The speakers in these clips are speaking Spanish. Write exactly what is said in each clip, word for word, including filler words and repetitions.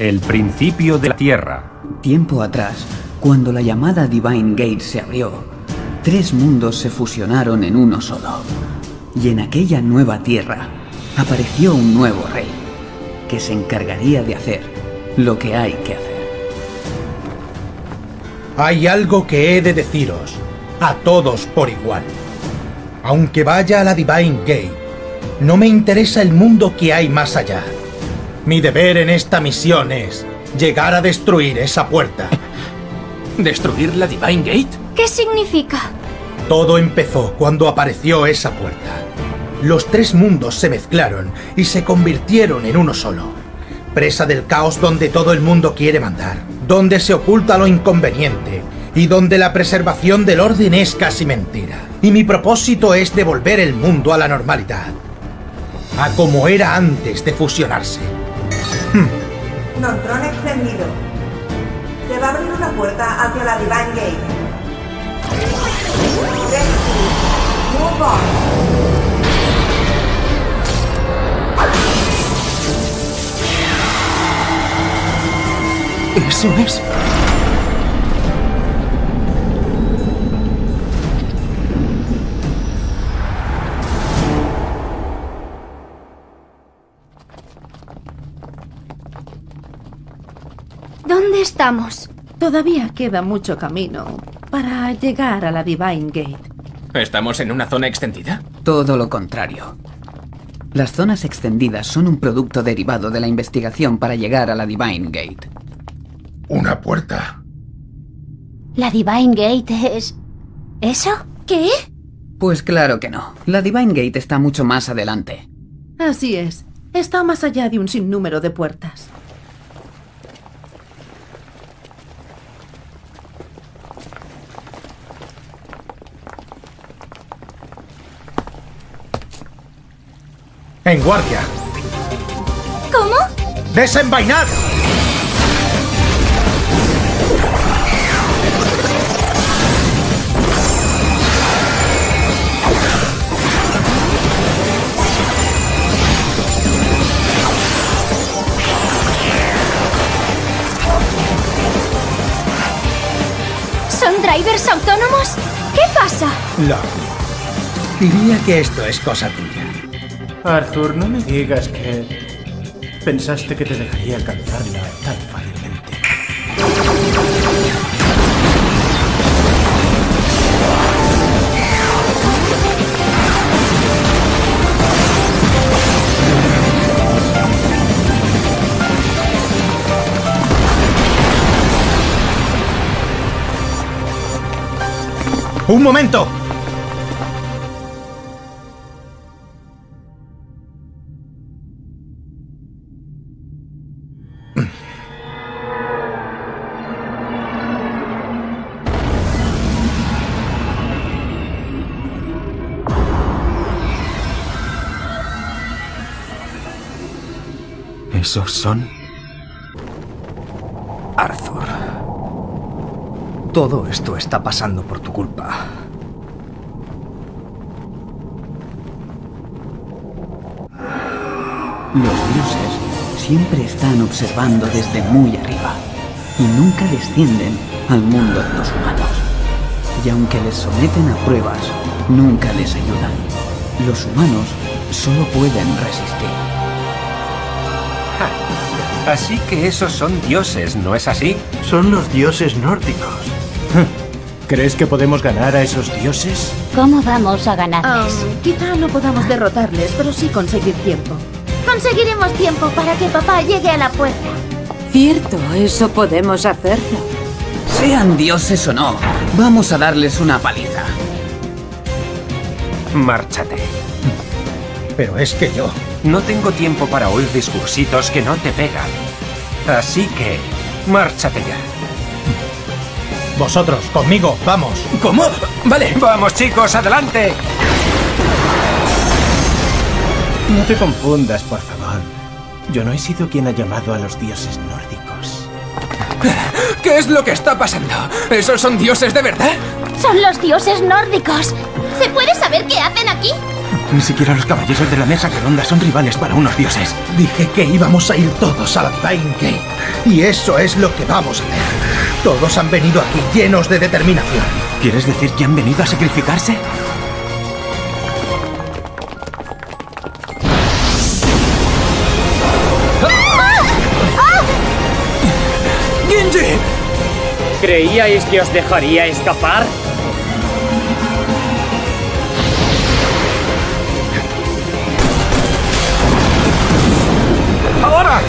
El principio de la Tierra. Tiempo atrás, cuando la llamada Divine Gate se abrió, tres mundos se fusionaron en uno solo. Y en aquella nueva Tierra apareció un nuevo rey, que se encargaría de hacer lo que hay que hacer. Hay algo que he de deciros, a todos por igual. Aunque vaya a la Divine Gate, no me interesa el mundo que hay más allá. Mi deber en esta misión es llegar a destruir esa puerta. ¿Destruir la Divine Gate? ¿Qué significa? Todo empezó cuando apareció esa puerta. Los tres mundos se mezclaron y se convirtieron en uno solo. Presa del caos donde todo el mundo quiere mandar, donde se oculta lo inconveniente y donde la preservación del orden es casi mentira. Y mi propósito es devolver el mundo a la normalidad, a como era antes de fusionarse. Neutrón extendido. Se va a abrir una puerta hacia la Divine Gate. Ready. Move on. Eso es... ¿Dónde estamos? Todavía queda mucho camino para llegar a la Divine Gate. ¿Estamos en una zona extendida? Todo lo contrario. Las zonas extendidas son un producto derivado de la investigación para llegar a la Divine Gate. Una puerta. ¿La Divine Gate es... eso? ¿Qué? Pues claro que no. La Divine Gate está mucho más adelante. Así es. Está más allá de un sinnúmero de puertas. ¡En guardia! ¿Cómo? ¡Desenvainad! ¿Son drivers autónomos? ¿Qué pasa? Lo... Diría que esto es cosa tuya. Arthur, no me digas que pensaste que te dejaría alcanzarla tan fácilmente. ¡Un momento! ¿Esos son...? Arthur. Todo esto está pasando por tu culpa. Los dioses siempre están observando desde muy arriba y nunca descienden al mundo de los humanos. Y aunque les someten a pruebas, nunca les ayudan. Los humanos solo pueden resistir. Así que esos son dioses, ¿no es así? Son los dioses nórdicos. ¿Crees que podemos ganar a esos dioses? ¿Cómo vamos a ganarles? Um, quizá no podamos derrotarles, pero sí conseguir tiempo. Conseguiremos tiempo para que papá llegue a la puerta. Cierto, eso podemos hacerlo. Sean dioses o no, vamos a darles una paliza. Márchate. Pero es que yo... No tengo tiempo para oír discursitos que no te pegan. Así que, márchate ya. Vosotros, conmigo, vamos. ¿Cómo? Vale. ¡Vamos, chicos, adelante! No te confundas, por favor. Yo no he sido quien ha llamado a los dioses nórdicos. ¿Qué es lo que está pasando? ¿Esos son dioses de verdad? Son los dioses nórdicos. ¿Se puede saber qué hacen aquí? Ni siquiera los caballeros de la mesa redonda son rivales para unos dioses. Dije que íbamos a ir todos a la Divine Gate. Y eso es lo que vamos a hacer. Todos han venido aquí llenos de determinación. ¿Quieres decir que han venido a sacrificarse? ¡Genji! ¿Creíais que os dejaría escapar? ¡Ahora!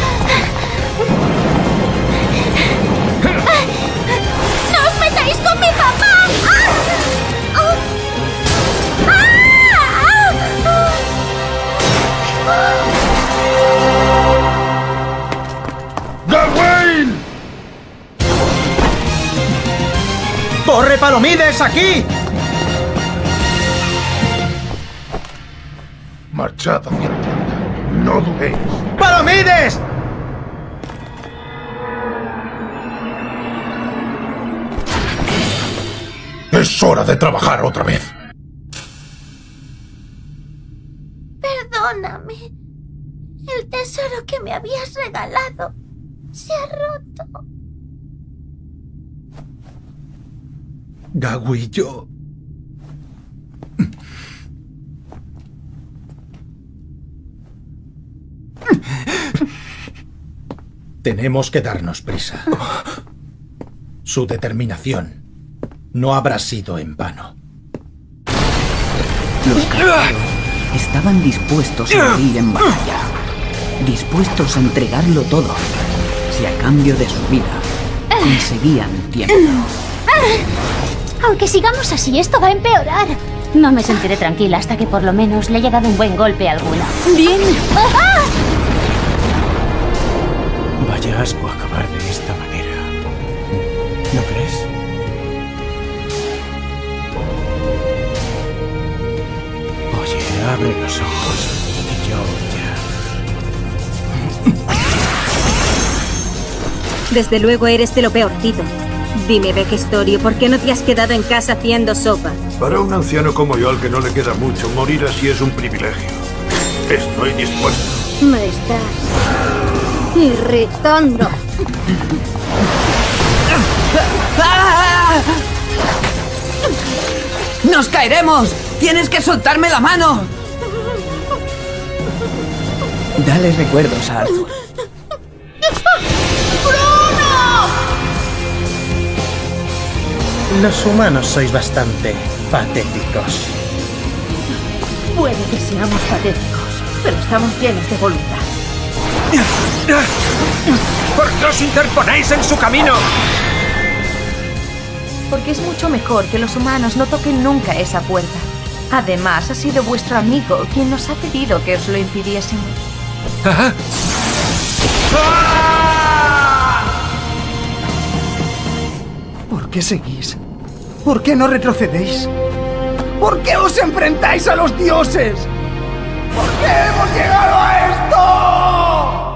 ¡No os metáis con mi papá! ¡Ah! ¡Ah! ¡Gawain! ¡Corre, Palomides, aquí! Marchad hacia la puerta. No dudéis. ¡Palomides! Es hora de trabajar otra vez. Perdóname. El tesoro que me habías regalado se ha roto. Gawi, yo... Tenemos que darnos prisa. Su determinación no habrá sido en vano. Los caballeros estaban dispuestos a morir en batalla, dispuestos a entregarlo todo, si a cambio de su vida conseguían tiempo. Aunque sigamos así, esto va a empeorar. No me sentiré tranquila hasta que por lo menos le haya dado un buen golpe a alguna. Bien. ¡Ah! Vaya asco acabar de esta manera. ¿No crees? Oye, abre los ojos y yo ya... Desde luego eres de lo peorcito. Dime, Vejestorio, ¿por qué no te has quedado en casa haciendo sopa? Para un anciano como yo, al que no le queda mucho, morir así es un privilegio. Estoy dispuesto. Me estás irritando. ¡Nos caeremos! ¡Tienes que soltarme la mano! Dale recuerdos a Arthur. Los humanos sois bastante patéticos. Puede que seamos patéticos, pero estamos llenos de voluntad. ¿Por qué os interponéis en su camino? Porque es mucho mejor que los humanos no toquen nunca esa puerta. Además, ha sido vuestro amigo quien nos ha pedido que os lo impidiésemos. ¿Ah? ¿Por qué seguís? ¿Por qué no retrocedéis? ¿Por qué os enfrentáis a los dioses? ¿Por qué hemos llegado a esto?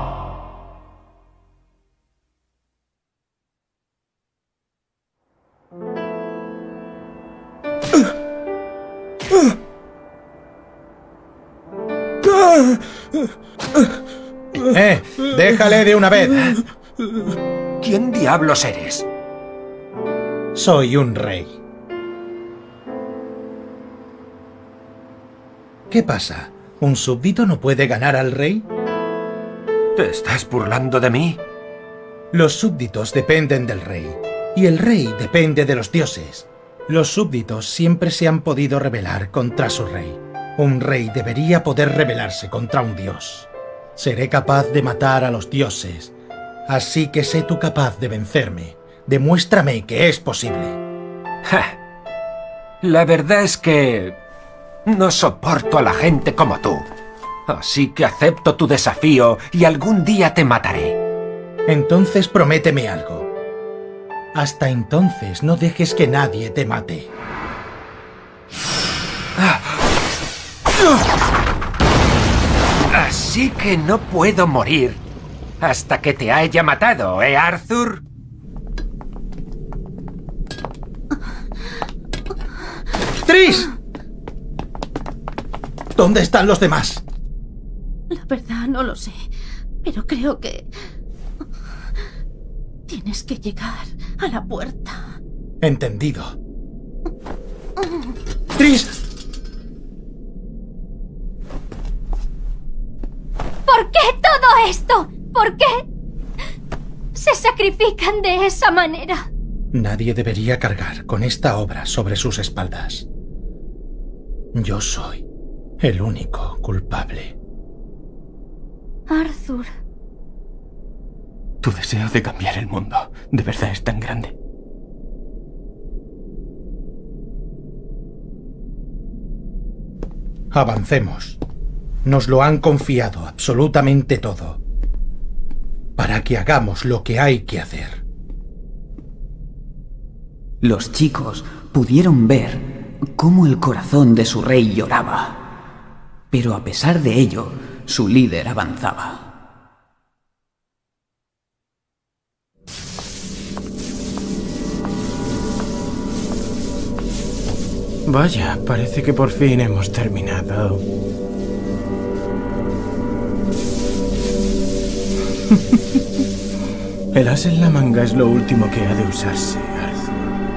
¡Eh! ¡Déjale de una vez! ¿Quién diablos eres? Soy un rey. ¿Qué pasa? ¿Un súbdito no puede ganar al rey? ¿Te estás burlando de mí? Los súbditos dependen del rey, y el rey depende de los dioses. Los súbditos siempre se han podido rebelar contra su rey. Un rey debería poder rebelarse contra un dios. Seré capaz de matar a los dioses, así que sé tú capaz de vencerme. Demuéstrame que es posible. Ja. La verdad es que no soporto a la gente como tú. Así que acepto tu desafío y algún día te mataré. Entonces prométeme algo. Hasta entonces no dejes que nadie te mate. Así que no puedo morir hasta que te haya matado, ¿eh, Arthur? ¡Tris! ¿Dónde están los demás? La verdad no lo sé, pero creo que... tienes que llegar a la puerta. Entendido. ¡Tris! ¿Por qué todo esto? ¿Por qué se sacrifican de esa manera? Nadie debería cargar con esta obra sobre sus espaldas. Yo soy el único culpable. Arthur. Tu deseo de cambiar el mundo de verdad es tan grande. Avancemos. Nos lo han confiado absolutamente todo. Para que hagamos lo que hay que hacer. Los chicos pudieron ver cómo el corazón de su rey lloraba. Pero a pesar de ello, su líder avanzaba. Vaya, parece que por fin hemos terminado. El as en la manga es lo último que ha de usarse, Arthur.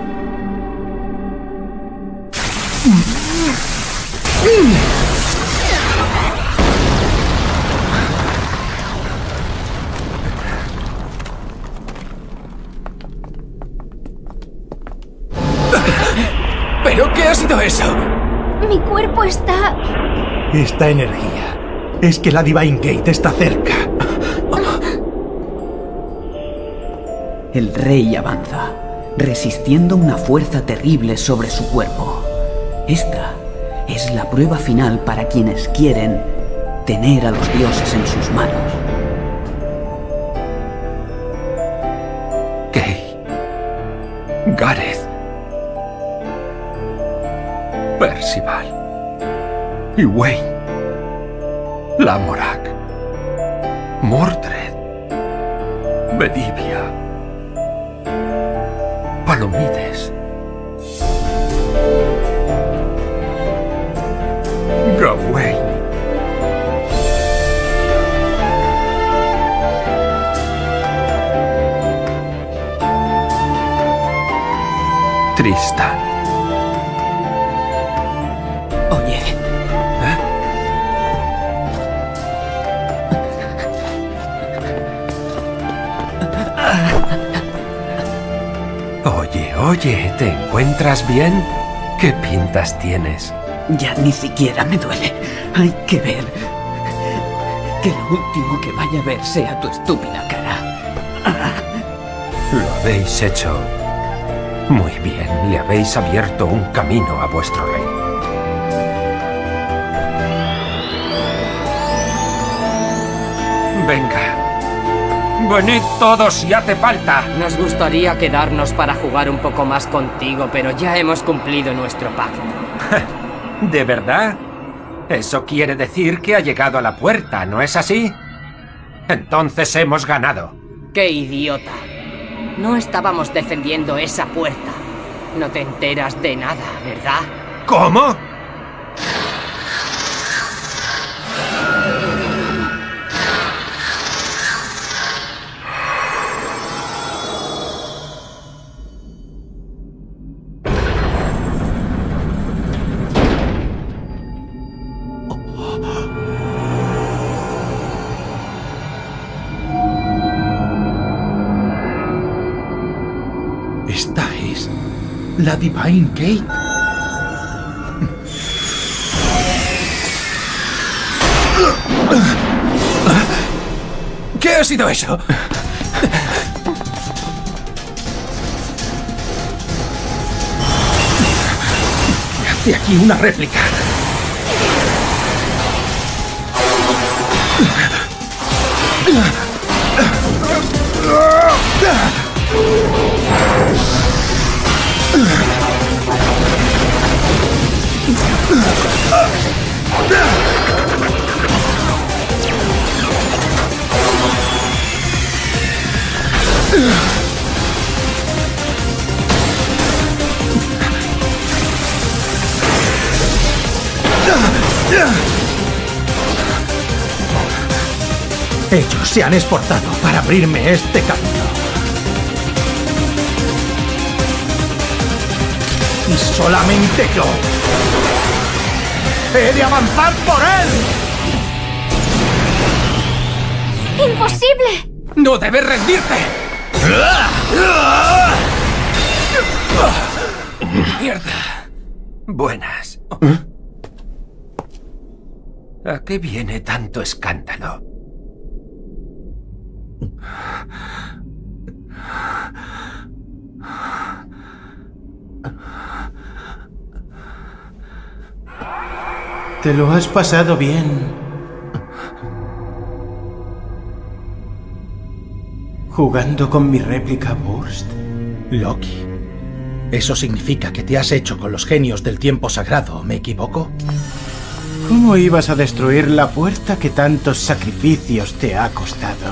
¿Pero qué ha sido eso? Mi cuerpo está... Esta energía es que la Divine Gate está cerca. El rey avanza, resistiendo una fuerza terrible sobre su cuerpo. Esta es la prueba final para quienes quieren tener a los dioses en sus manos. Kay, Gareth, Percival, Egwene, Lamorak, Mordred, Bedivia, Palomides, Gawain, Tristan. Oye. ¿Eh? Oye, oye, ¿te encuentras bien? ¿Qué pintas tienes? Ya ni siquiera me duele. Hay que ver. Que lo último que vaya a ver sea tu estúpida cara. Lo habéis hecho muy bien. Le habéis abierto un camino a vuestro rey. Venga. Venid todos si hace falta. Nos gustaría quedarnos para jugar un poco más contigo, pero ya hemos cumplido nuestro pacto. ¿De verdad? Eso quiere decir que ha llegado a la puerta, ¿no es así? Entonces hemos ganado. ¡Qué idiota! No estábamos defendiendo esa puerta. No te enteras de nada, ¿verdad? ¿Cómo? Esta es la Divine Gate. ¿Qué ha sido eso? Hace aquí una réplica. Yeah! Ellos se han esforzado para abrirme este camino. Y solamente yo he de avanzar por él. ¡Imposible! ¡No debes rendirte! ¡Mierda! Buenas. ¿A qué viene tanto escándalo? Te lo has pasado bien. ¿Jugando con mi réplica Burst? Loki, ¿eso significa que te has hecho con los genios del tiempo sagrado? ¿Me equivoco? ¿Cómo ibas a destruir la puerta que tantos sacrificios te ha costado?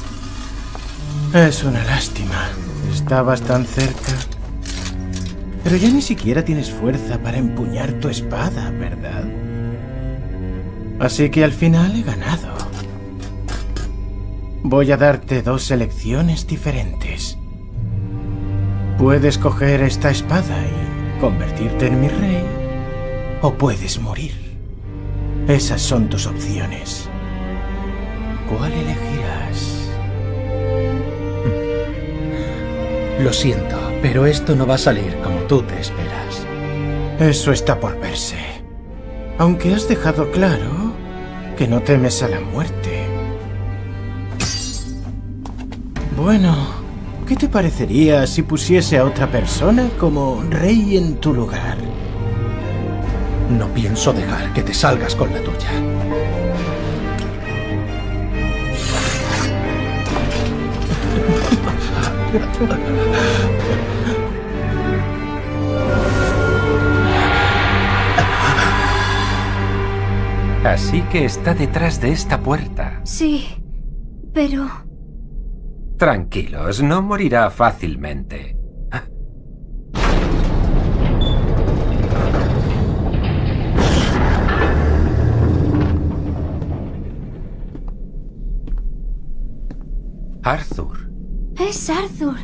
Es una lástima. Estabas tan cerca. Pero ya ni siquiera tienes fuerza para empuñar tu espada, ¿verdad? Así que al final he ganado. Voy a darte dos elecciones diferentes. Puedes coger esta espada y convertirte en mi rey, o puedes morir. Esas son tus opciones. ¿Cuál elegirás? Lo siento, pero esto no va a salir como tú te esperas. Eso está por verse. Aunque has dejado claro que no temes a la muerte. Bueno, ¿qué te parecería si pusiese a otra persona como rey en tu lugar? No pienso dejar que te salgas con la tuya. Así que está detrás de esta puerta. Sí, pero... Tranquilos, no morirá fácilmente. Arthur. Es Arthur.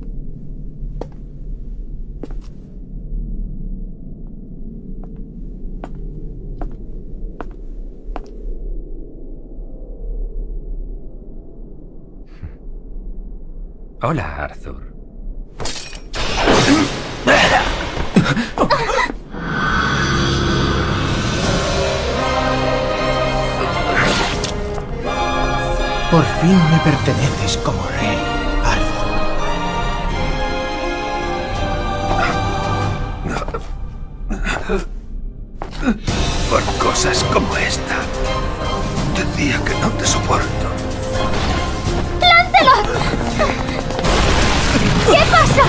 Hola, Arthur. Por fin me perteneces como rey, Arthur. Por cosas como esta, decía que no te soporto. ¡Láncelo! ¿Qué pasa?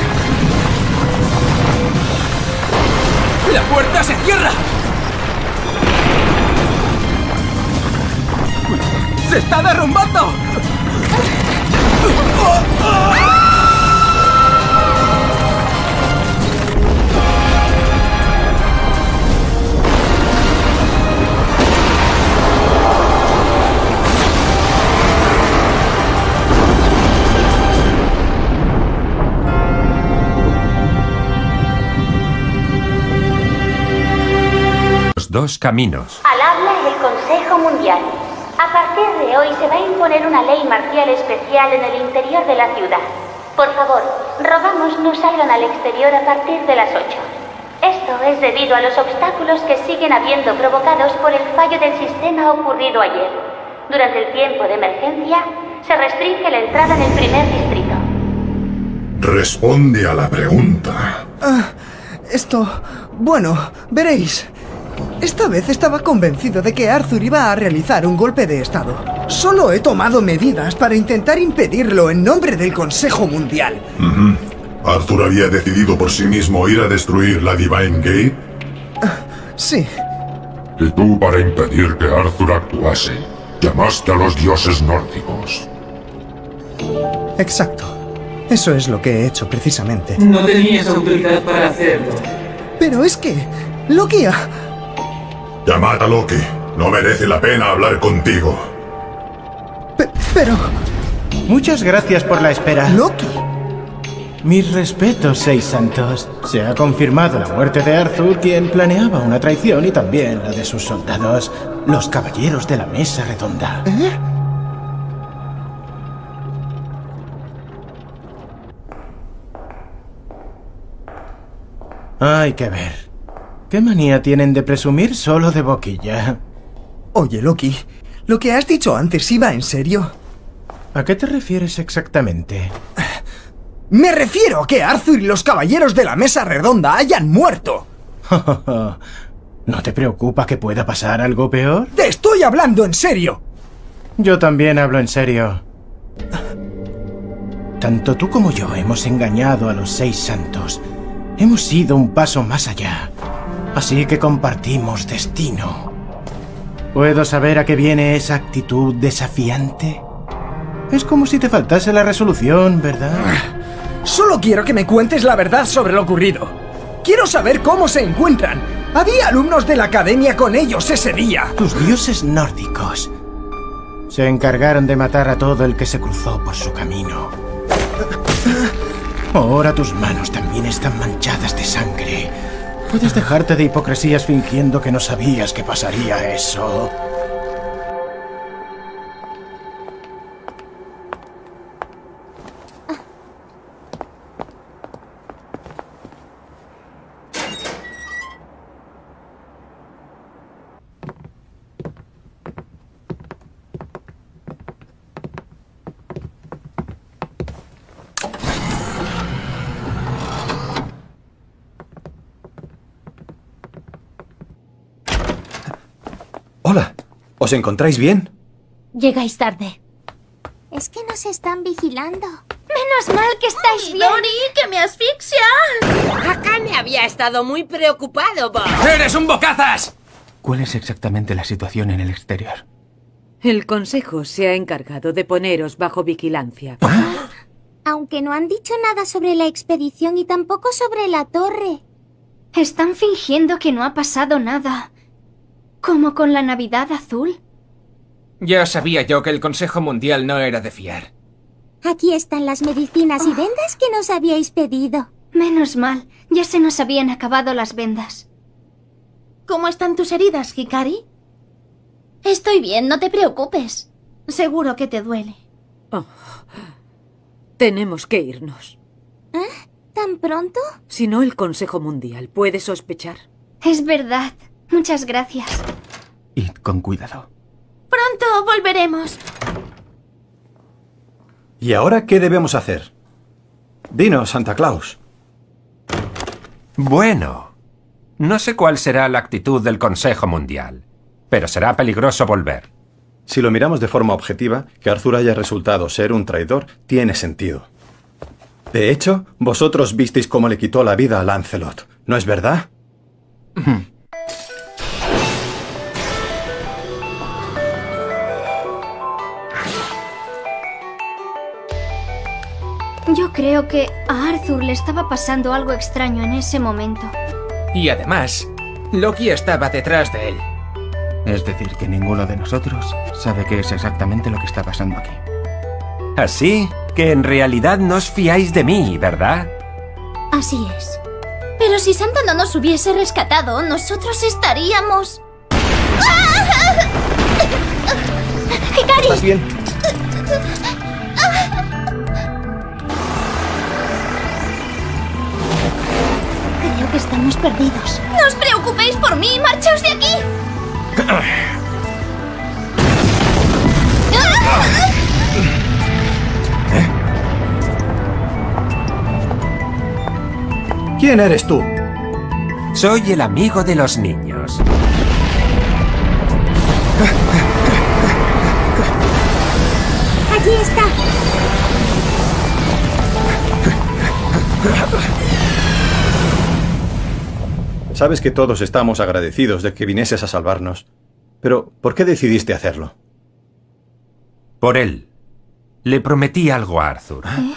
¡La puerta se cierra! ¡Se está derrumbando! Los dos caminos. Al habla el Consejo Mundial. A partir de hoy se va a imponer una ley marcial especial en el interior de la ciudad. Por favor, rogamos no salgan al exterior a partir de las ocho. Esto es debido a los obstáculos que siguen habiendo provocados por el fallo del sistema ocurrido ayer. Durante el tiempo de emergencia, se restringe la entrada en el primer distrito. Responde a la pregunta. Ah, esto... Bueno, veréis. Esta vez estaba convencido de que Arthur iba a realizar un golpe de estado. Solo he tomado medidas para intentar impedirlo en nombre del Consejo Mundial. Uh-huh. ¿Arthur había decidido por sí mismo ir a destruir la Divine Gate? Uh, sí. Y tú, para impedir que Arthur actuase, llamaste a los dioses nórdicos. Exacto. Eso es lo que he hecho precisamente. No tenías autoridad para hacerlo. Pero es que... Loki ha... Llamad a Loki. No merece la pena hablar contigo. Pero... Pero... Muchas gracias por la espera. Loki. Mis respetos, Seis Santos. Se ha confirmado la muerte de Arthur, quien planeaba una traición, y también la de sus soldados, los caballeros de la Mesa Redonda. ¿Eh? Hay que ver. ¿Qué manía tienen de presumir solo de boquilla? Oye, Loki, ¿lo que has dicho antes iba en serio? ¿A qué te refieres exactamente? Me refiero a que Arthur y los caballeros de la Mesa Redonda hayan muerto. ¿No te preocupa que pueda pasar algo peor? ¡Te estoy hablando en serio! Yo también hablo en serio. Tanto tú como yo hemos engañado a los Seis Santos. Hemos ido un paso más allá. Así que compartimos destino. ¿Puedo saber a qué viene esa actitud desafiante? Es como si te faltase la resolución, ¿verdad? Solo quiero que me cuentes la verdad sobre lo ocurrido. Quiero saber cómo se encuentran. Había alumnos de la academia con ellos ese día. Tus dioses nórdicos se encargaron de matar a todo el que se cruzó por su camino. Ahora tus manos también están manchadas de sangre. Puedes dejarte de hipocresías fingiendo que no sabías que pasaría eso. Hola, ¿os encontráis bien? Llegáis tarde. Es que nos están vigilando. Menos mal que estáis ¡Ay, bien. Dori, que me asfixias! Akane había estado muy preocupado, Bob. ¡Eres un bocazas! ¿Cuál es exactamente la situación en el exterior? El Consejo se ha encargado de poneros bajo vigilancia. Aunque no han dicho nada sobre la expedición y tampoco sobre la torre. Están fingiendo que no ha pasado nada. ¿Como con la Navidad Azul? Ya sabía yo que el Consejo Mundial no era de fiar. Aquí están las medicinas y vendas que nos habíais pedido. Menos mal, ya se nos habían acabado las vendas. ¿Cómo están tus heridas, Hikari? Estoy bien, no te preocupes. Seguro que te duele. Oh. Tenemos que irnos. ¿Eh? ¿Tan pronto? Si no, el Consejo Mundial puede sospechar. Es verdad. Muchas gracias. Id con cuidado. Pronto volveremos. ¿Y ahora qué debemos hacer? Dinos, Santa Claus. Bueno, no sé cuál será la actitud del Consejo Mundial, pero será peligroso volver. Si lo miramos de forma objetiva, que Arthur haya resultado ser un traidor tiene sentido. De hecho, vosotros visteis cómo le quitó la vida a Lancelot, ¿no es verdad? Yo creo que a Arthur le estaba pasando algo extraño en ese momento. Y además, Loki estaba detrás de él. Es decir, que ninguno de nosotros sabe qué es exactamente lo que está pasando aquí. Así que en realidad no os fiáis de mí, ¿verdad? Así es. Pero si Santa no nos hubiese rescatado, nosotros estaríamos... ¡Hikari! ¿Estás bien? Creo que estamos perdidos. ¡No os preocupéis por mí! ¡Marchaos de aquí! ¿Quién eres tú? Soy el amigo de los niños. ¡Allí está! Sabes que todos estamos agradecidos de que vinieses a salvarnos. Pero, ¿por qué decidiste hacerlo? Por él. Le prometí algo a Arthur. ¿Eh?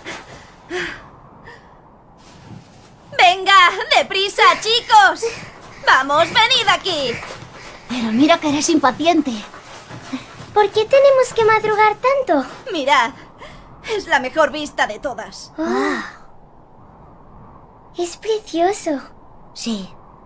¡Venga! ¡Deprisa, chicos! ¡Vamos, venid aquí! Pero mira que eres impaciente. ¿Por qué tenemos que madrugar tanto? Mirad, es la mejor vista de todas. Ah. Es precioso. Sí.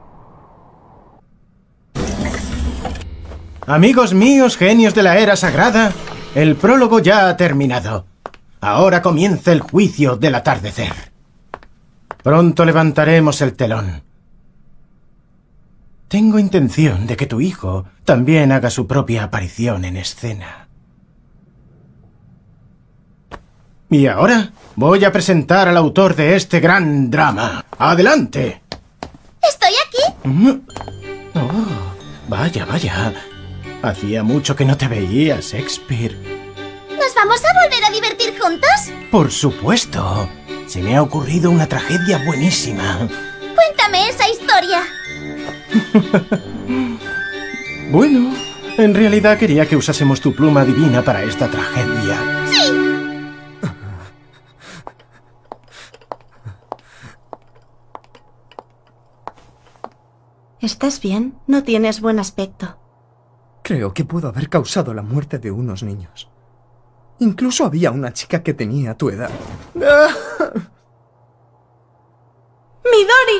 Amigos míos, genios de la era sagrada, el prólogo ya ha terminado. Ahora comienza el juicio del atardecer. Pronto levantaremos el telón. Tengo intención de que tu hijo también haga su propia aparición en escena. Y ahora voy a presentar al autor de este gran drama. ¡Adelante! ¿Estoy aquí? Oh, vaya, vaya. Hacía mucho que no te veía, Shakespeare. ¿Nos vamos a volver a divertir juntos? Por supuesto. Se me ha ocurrido una tragedia buenísima. Cuéntame esa historia. Bueno, en realidad quería que usásemos tu pluma divina para esta tragedia. ¡Sí! ¿Estás bien? No tienes buen aspecto. Creo que puedo haber causado la muerte de unos niños. Incluso había una chica que tenía tu edad. ¡Midori!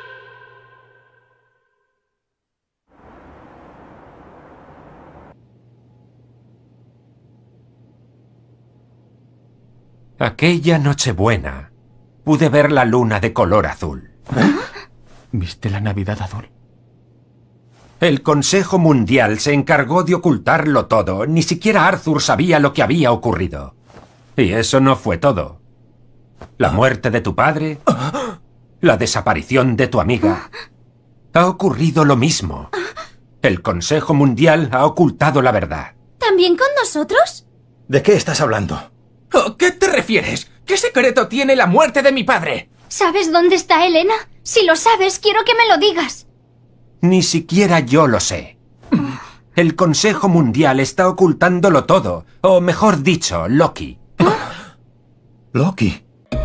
Aquella Nochebuena pude ver la luna de color azul. ¿Eh? ¿Viste la Navidad azul? El Consejo Mundial se encargó de ocultarlo todo. Ni siquiera Arthur sabía lo que había ocurrido. Y eso no fue todo. La muerte de tu padre, la desaparición de tu amiga. Ha ocurrido lo mismo. El Consejo Mundial ha ocultado la verdad. ¿También con nosotros? ¿De qué estás hablando? ¿A qué te refieres? ¿Qué secreto tiene la muerte de mi padre? ¿Sabes dónde está Elena? Si lo sabes, quiero que me lo digas. Ni siquiera yo lo sé. El Consejo Mundial está ocultándolo todo. O mejor dicho, Loki. Loki.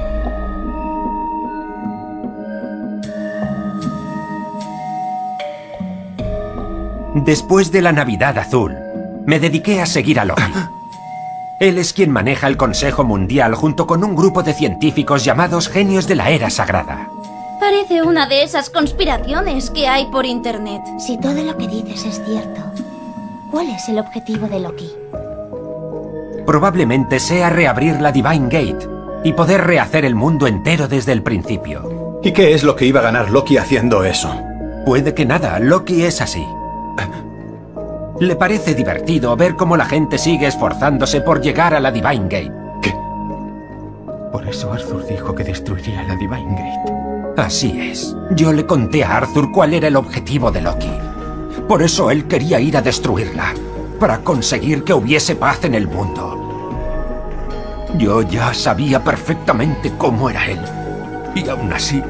Después de la Navidad Azul, me dediqué a seguir a Loki. Él es quien maneja el Consejo Mundial junto con un grupo de científicos llamados Genios de la Era Sagrada. Parece una de esas conspiraciones que hay por internet. Si todo lo que dices es cierto, ¿cuál es el objetivo de Loki? Probablemente sea reabrir la Divine Gate y poder rehacer el mundo entero desde el principio. ¿Y qué es lo que iba a ganar Loki haciendo eso? Puede que nada, Loki es así. Le parece divertido ver cómo la gente sigue esforzándose por llegar a la Divine Gate. ¿Qué? Por eso Arthur dijo que destruiría la Divine Gate. Así es. Yo le conté a Arthur cuál era el objetivo de Loki. Por eso él quería ir a destruirla, para conseguir que hubiese paz en el mundo. Yo ya sabía perfectamente cómo era él. Y aún así...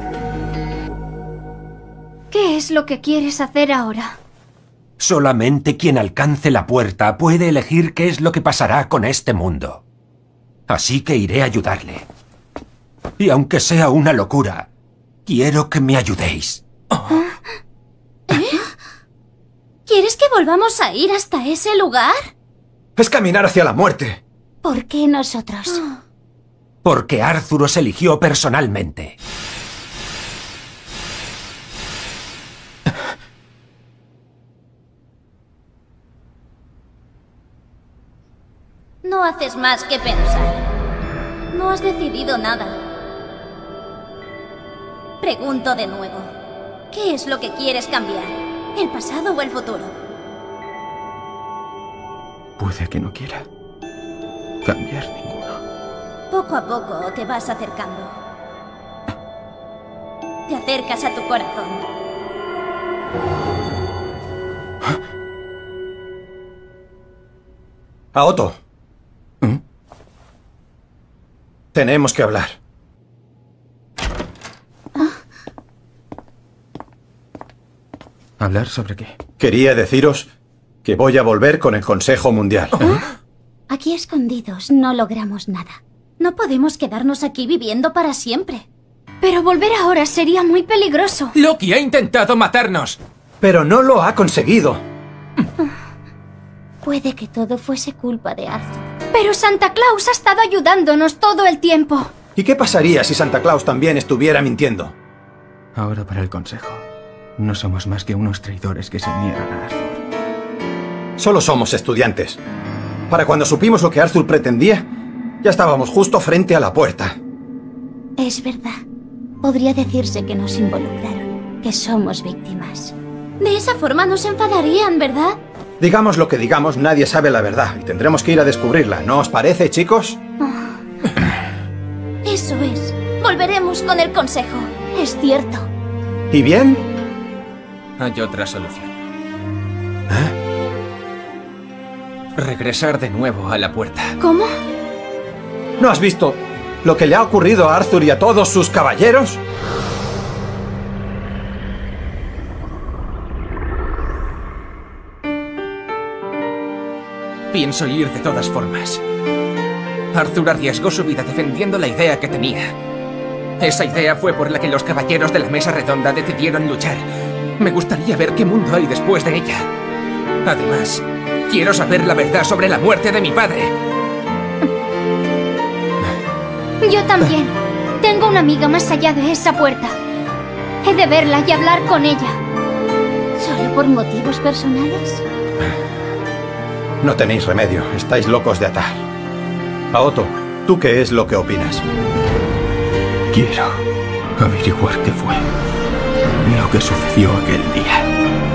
¿Qué es lo que quieres hacer ahora? Solamente quien alcance la puerta puede elegir qué es lo que pasará con este mundo. Así que iré a ayudarle. Y aunque sea una locura, quiero que me ayudéis. ¿Eh? ¿Quieres que volvamos a ir hasta ese lugar? Es caminar hacia la muerte. ¿Por qué nosotros? Porque Arthur os eligió personalmente. No haces más que pensar. No has decidido nada. Pregunto de nuevo. ¿Qué es lo que quieres cambiar? ¿El pasado o el futuro? Puede que no quiera cambiar ninguno. Poco a poco te vas acercando. Te acercas a tu corazón. Aoto. ¿Mm? Tenemos que hablar. ¿Hablar sobre qué? Quería deciros que voy a volver con el Consejo Mundial. ¿Eh? Aquí escondidos no logramos nada. No podemos quedarnos aquí viviendo para siempre. Pero volver ahora sería muy peligroso. Loki ha intentado matarnos. Pero no lo ha conseguido. Puede que todo fuese culpa de Arthur. Pero Santa Claus ha estado ayudándonos todo el tiempo. ¿Y qué pasaría si Santa Claus también estuviera mintiendo? Ahora para el consejo. No somos más que unos traidores que se unieron a Arthur. Solo somos estudiantes. Para cuando supimos lo que Arthur pretendía, ya estábamos justo frente a la puerta. Es verdad. Podría decirse que nos involucraron, que somos víctimas. De esa forma nos enfadarían, ¿verdad? Digamos lo que digamos, nadie sabe la verdad y tendremos que ir a descubrirla. ¿No os parece, chicos? Oh. Eso es. Volveremos con el consejo. Es cierto. ¿Y bien? Hay otra solución. ¿Eh? Regresar de nuevo a la puerta. ¿Cómo? ¿No has visto lo que le ha ocurrido a Arthur y a todos sus caballeros? Pienso ir de todas formas. Arthur arriesgó su vida defendiendo la idea que tenía. Esa idea fue por la que los caballeros de la mesa redonda decidieron luchar. Me gustaría ver qué mundo hay después de ella. Además, quiero saber la verdad sobre la muerte de mi padre. Yo también. Tengo una amiga más allá de esa puerta. He de verla y hablar con ella. ¿Solo por motivos personales? No tenéis remedio. Estáis locos de atar. Aoto, ¿tú qué es lo que opinas? Quiero averiguar qué fue lo que sucedió aquel día.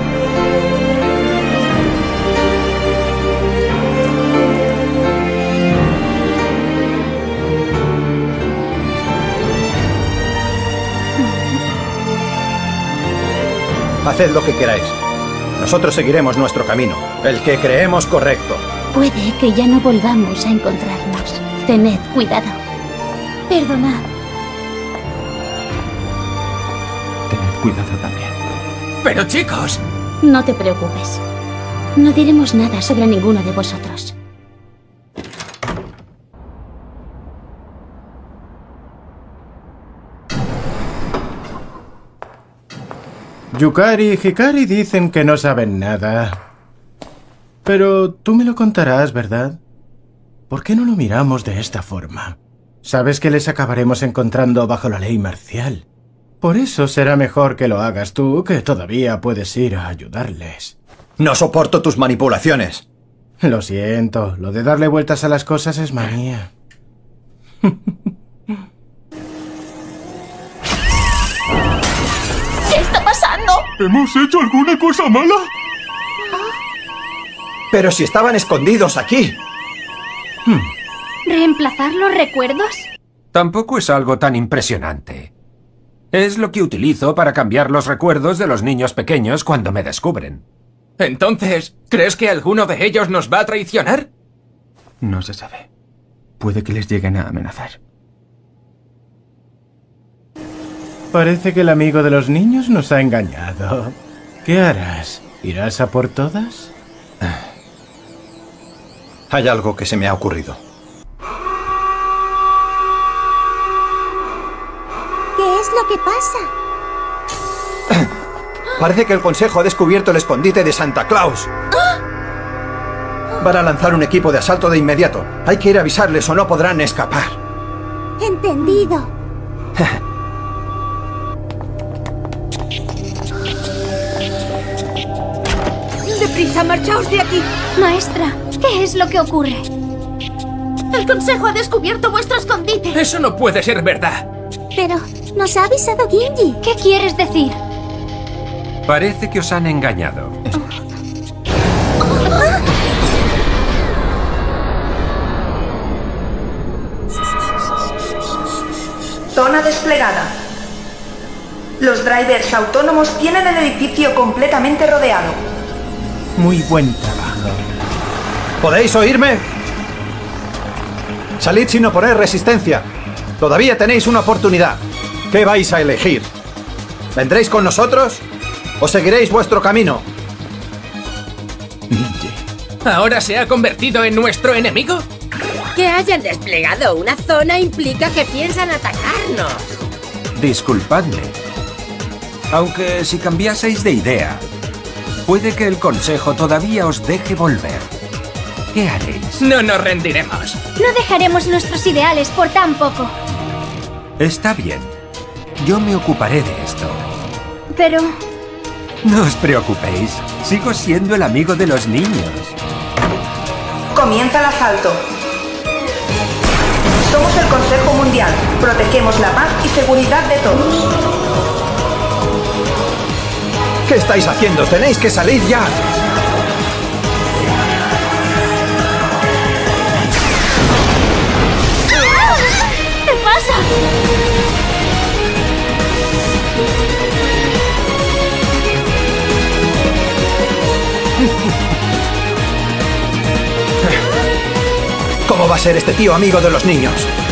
Haced lo que queráis. Nosotros seguiremos nuestro camino, el que creemos correcto. Puede que ya no volvamos a encontrarnos. Tened cuidado. Perdonad. Tened cuidado también. ¡Pero chicos! No te preocupes. No diremos nada sobre ninguno de vosotros. Yukari y Hikari dicen que no saben nada. Pero tú me lo contarás, ¿verdad? ¿Por qué no lo miramos de esta forma? Sabes que les acabaremos encontrando bajo la ley marcial. Por eso será mejor que lo hagas tú, que todavía puedes ir a ayudarles. No soporto tus manipulaciones. Lo siento, lo de darle vueltas a las cosas es manía. ¿Qué está pasando? ¿Hemos hecho alguna cosa mala? Pero si estaban escondidos aquí. Hmm. ¿Reemplazar los recuerdos? Tampoco es algo tan impresionante. Es lo que utilizo para cambiar los recuerdos de los niños pequeños cuando me descubren. Entonces, ¿crees que alguno de ellos nos va a traicionar? No se sabe. Puede que les lleguen a amenazar. Parece que el amigo de los niños nos ha engañado. ¿Qué harás? ¿Irás a por todas? Hay algo que se me ha ocurrido. ¿Qué es lo que pasa? Parece que el Consejo ha descubierto el escondite de Santa Claus. Van a lanzar un equipo de asalto de inmediato. Hay que ir a avisarles o no podrán escapar. Entendido. ¡Deprisa, marchaos de aquí! Maestra, ¿qué es lo que ocurre? El Consejo ha descubierto vuestro escondite. Eso no puede ser verdad. Pero nos ha avisado Ginji. ¿Qué quieres decir? Parece que os han engañado. Zona desplegada. Los drivers autónomos tienen el edificio completamente rodeado. Muy buen trabajo. ¿Podéis oírme? Salid sin oponer resistencia. Todavía tenéis una oportunidad. ¿Qué vais a elegir? ¿Vendréis con nosotros o seguiréis vuestro camino? ¿Ahora se ha convertido en nuestro enemigo? Que hayan desplegado una zona implica que piensan atacarnos. Disculpadme. Aunque si cambiaseis de idea, puede que el Consejo todavía os deje volver. ¿Qué haréis? No nos rendiremos. No dejaremos nuestros ideales por tan poco. Está bien. Yo me ocuparé de esto. Pero... No os preocupéis. Sigo siendo el amigo de los niños. Comienza el asalto. Somos el Consejo Mundial. Protegemos la paz y seguridad de todos. ¿Qué estáis haciendo? ¡Tenéis que salir ya! ¿Qué pasa? ¿Cómo va a ser este tío amigo de los niños?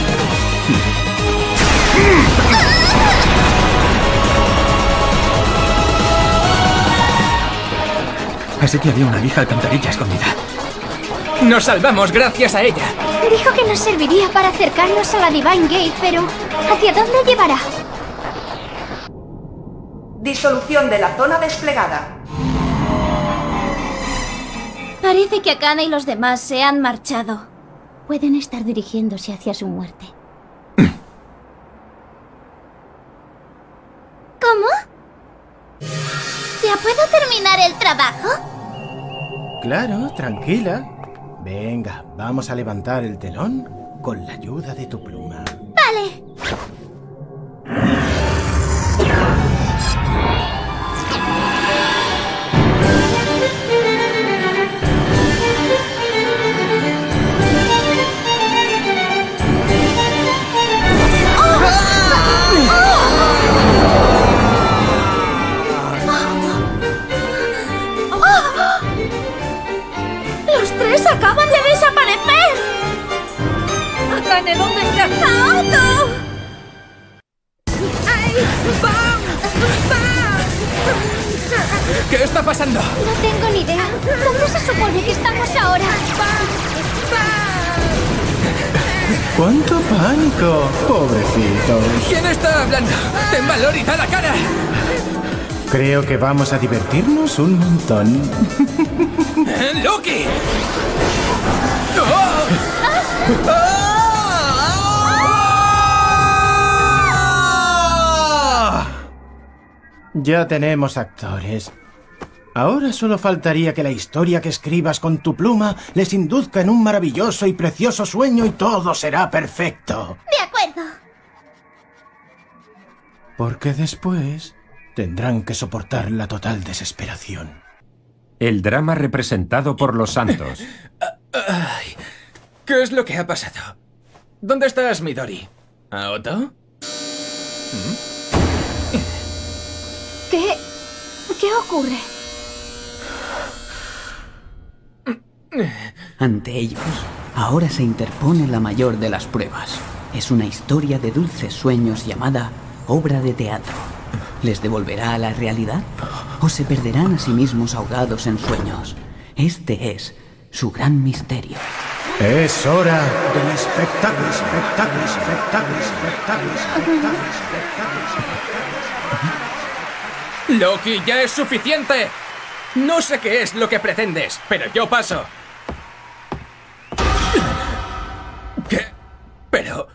Así que había una vieja alcantarilla escondida. Nos salvamos gracias a ella. Dijo que nos serviría para acercarnos a la Divine Gate, pero ¿hacia dónde llevará? Disolución de la zona desplegada. Parece que Akane y los demás se han marchado. Pueden estar dirigiéndose hacia su muerte. ¿Cómo? ¿Ya puedo terminar el trabajo? Claro, tranquila. Venga, vamos a levantar el telón con la ayuda de tu pluma. Vale. ¡Los tres acaban de desaparecer! Akane, ¿dónde estás? ¡Naoto! ¡Ay! ¡Bam! ¡Bam! ¿Qué está pasando? No tengo ni idea. ¿Dónde se supone que estamos ahora? ¡Cuánto pánico! Pobrecitos. ¿Quién está hablando? ¡Ten valor y da la cara! Creo que vamos a divertirnos un montón. ¡Loki! ¡Oh! Ya tenemos actores. Ahora solo faltaría que la historia que escribas con tu pluma les induzca en un maravilloso y precioso sueño y todo será perfecto. De acuerdo. Porque después tendrán que soportar la total desesperación. El drama representado por los santos. Ay, ¿qué es lo que ha pasado? ¿Dónde estás, Midori? ¿Aoto? ¿Qué... qué ocurre? Ante ellos, ahora se interpone la mayor de las pruebas. Es una historia de dulces sueños llamada obra de teatro. ¿Les devolverá a la realidad? ¿O se perderán a sí mismos ahogados en sueños? Este es su gran misterio. Es hora del espectáculo, espectáculo, espectáculo, espectáculo, espectáculo, espectáculo. ¡Loki, ya es suficiente! No sé qué es lo que pretendes, pero yo paso. ¿Qué? Pero...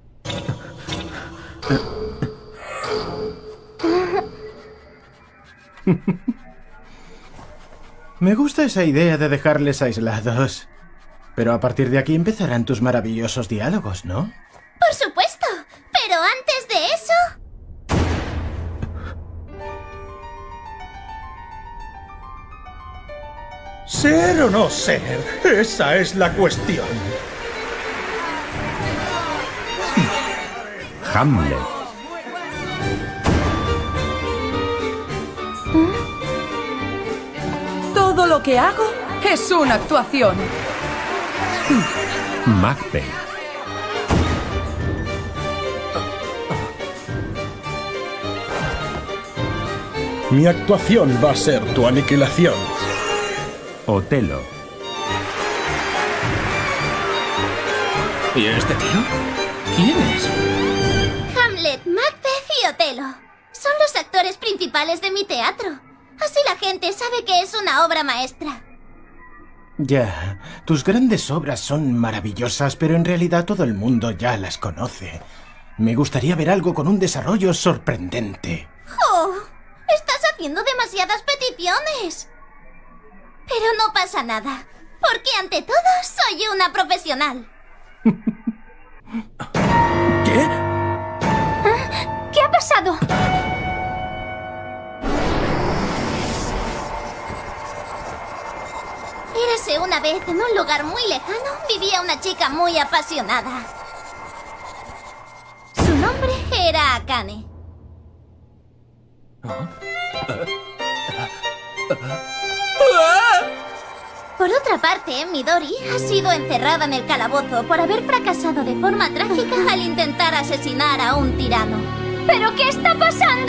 Me gusta esa idea de dejarles aislados. Pero a partir de aquí empezarán tus maravillosos diálogos, ¿no? Por supuesto. Pero antes de eso... ¿Ser o no ser? Esa es la cuestión. Hamlet. Todo lo que hago es una actuación. Macbeth. Mi actuación va a ser tu aniquilación. Otelo. ¿Y este tío? ¿Quién es? Hamlet, Macbeth y pelo. Son los actores principales de mi teatro. Así la gente sabe que es una obra maestra. Ya, tus grandes obras son maravillosas, pero en realidad todo el mundo ya las conoce. Me gustaría ver algo con un desarrollo sorprendente. ¡Oh! Estás haciendo demasiadas peticiones. Pero no pasa nada, porque ante todo soy una profesional. ¿Qué? ¿Ah? ¿Qué ha pasado? Érase una vez, en un lugar muy lejano, vivía una chica muy apasionada. Su nombre era Akane. Por otra parte, Midori ha sido encerrada en el calabozo por haber fracasado de forma trágica al intentar asesinar a un tirano. ¿Pero qué está pasando?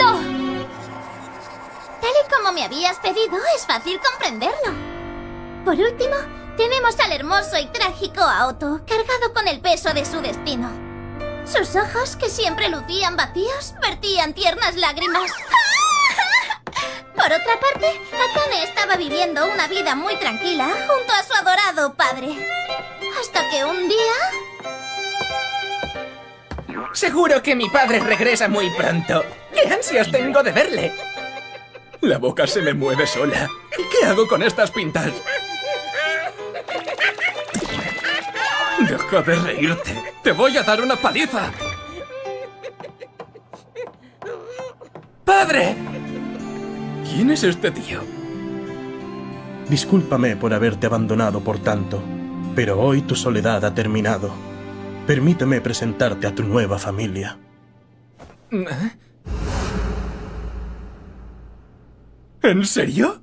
Tal y como me habías pedido, es fácil comprenderlo. Por último, tenemos al hermoso y trágico Aoto, cargado con el peso de su destino. Sus ojos, que siempre lucían vacíos, vertían tiernas lágrimas. Por otra parte, Akane estaba viviendo una vida muy tranquila junto a su adorado padre. Hasta que un día... Seguro que mi padre regresa muy pronto. ¡Qué ansias tengo de verle! La boca se me mueve sola. ¿Y qué hago con estas pintas? Deja de reírte. Te voy a dar una paliza. ¡Padre! ¿Quién es este tío? Discúlpame por haberte abandonado por tanto, pero hoy tu soledad ha terminado. Permíteme presentarte a tu nueva familia. ¿En serio?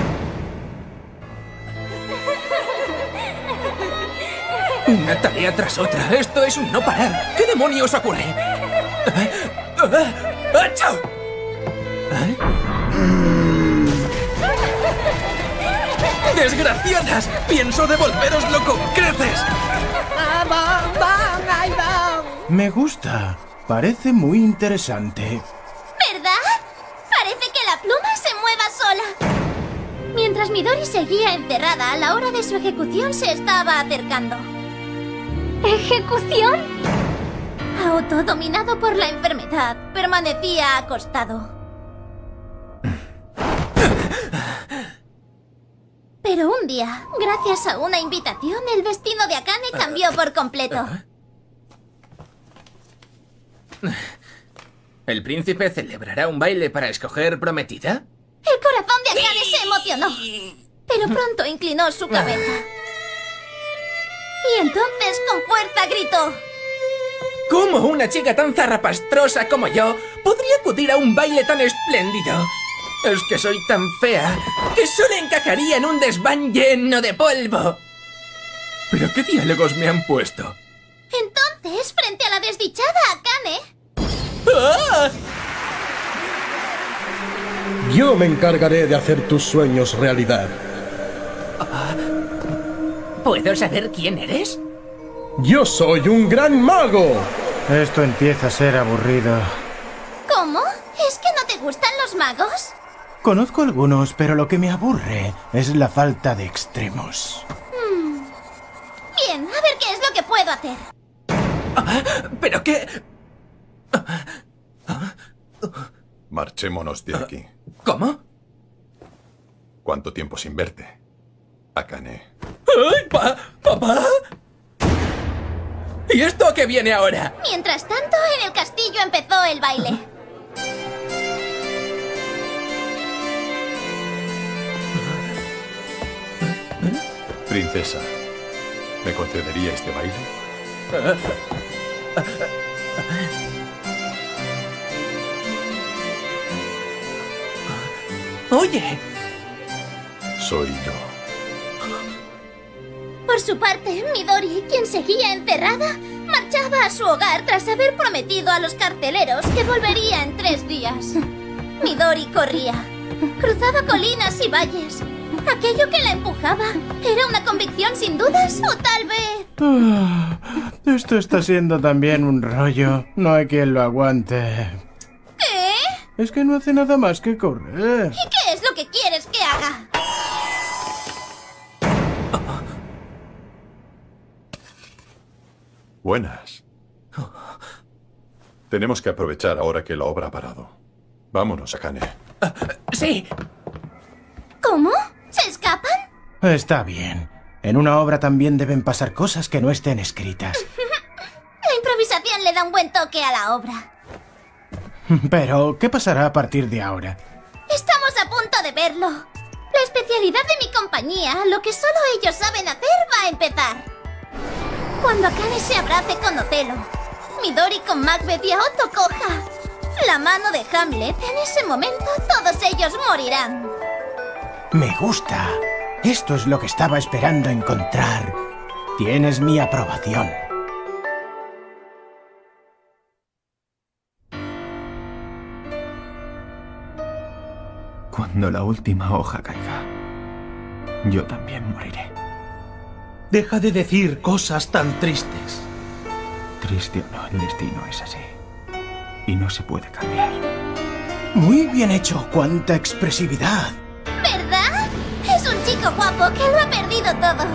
Una tarea tras otra. Esto es un no parar. ¿Qué demonios ocurre? ¡Achao! ¡Desgraciadas! ¡Pienso devolveroslo con creces! Me gusta. Parece muy interesante. ¿Verdad? Parece que la pluma se mueva sola. Mientras Midori seguía encerrada, la hora de su ejecución se estaba acercando. ¿Ejecución? Aoto, dominado por la enfermedad, permanecía acostado. Pero un día, gracias a una invitación, el destino de Akane cambió por completo. ¿El príncipe celebrará un baile para escoger prometida? El corazón de Akane se emocionó, pero pronto inclinó su cabeza. Y entonces con fuerza gritó: ¿Cómo una chica tan zarrapastrosa como yo podría acudir a un baile tan espléndido? Es que soy tan fea que solo encajaría en un desván lleno de polvo. ¿Pero qué diálogos me han puesto? Entonces, frente a la desdichada Akane... ¡Ah! Yo me encargaré de hacer tus sueños realidad. ¿Puedo saber quién eres? ¡Yo soy un gran mago! Esto empieza a ser aburrido. ¿Cómo? ¿Es que no te gustan los magos? Conozco algunos, pero lo que me aburre es la falta de extremos. Hmm. Bien, a ver qué es lo que puedo hacer. Ah, ¿pero qué? Marchémonos de aquí. ¿Cómo? ¿Cuánto tiempo sin verte, Akane? ¡Ay, pa papá! ¿Y esto a qué viene ahora? Mientras tanto, en el castillo empezó el baile. Princesa, ¿me concedería este baile? Oye. Soy yo. Por su parte, Midori, quien seguía encerrada, marchaba a su hogar tras haber prometido a los carceleros que volvería en tres días. Midori corría, cruzaba colinas y valles. ¿Aquello que la empujaba era una convicción sin dudas o tal vez...? Ah, esto está siendo también un rollo. No hay quien lo aguante. ¿Qué? Es que no hace nada más que correr. ¿Y qué es lo que quieres que haga? Buenas. Tenemos que aprovechar ahora que la obra ha parado. Vámonos, Akane. Sí. ¿Cómo? ¿Se escapan? Está bien. En una obra también deben pasar cosas que no estén escritas. La improvisación le da un buen toque a la obra. Pero, ¿qué pasará a partir de ahora? Estamos a punto de verlo. La especialidad de mi compañía, lo que solo ellos saben hacer, va a empezar. Cuando Akane se abrace con Otelo, Midori con Macbeth y Aoto coja la mano de Hamlet, en ese momento todos ellos morirán. Me gusta. Esto es lo que estaba esperando encontrar. Tienes mi aprobación. Cuando la última hoja caiga, yo también moriré. Deja de decir cosas tan tristes. Triste o no, el destino es así. Y no se puede cambiar. Muy bien hecho. ¡Cuánta expresividad! ¿Verdad? Es un chico guapo que lo ha perdido todo.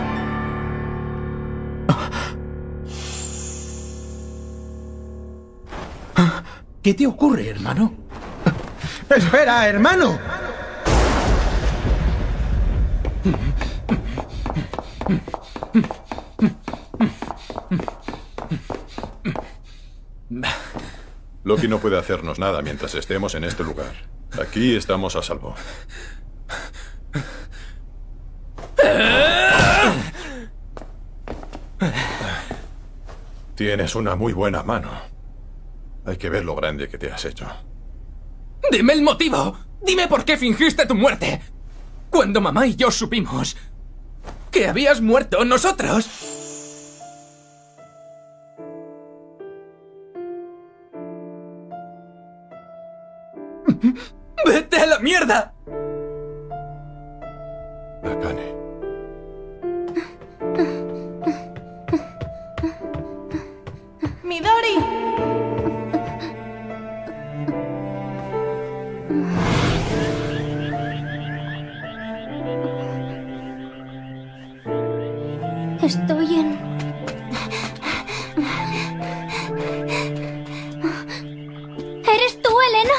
¿Qué te ocurre, hermano? ¡Espera, hermano! Loki no puede hacernos nada mientras estemos en este lugar. Aquí estamos a salvo. Tienes una muy buena mano. Hay que ver lo grande que te has hecho. ¡Dime el motivo! ¡Dime por qué fingiste tu muerte! Cuando mamá y yo supimos que habías muerto, nosotros... ¡Vete a la mierda! Akane. ¡Midori! Estoy en... ¿Eres tú, Elena?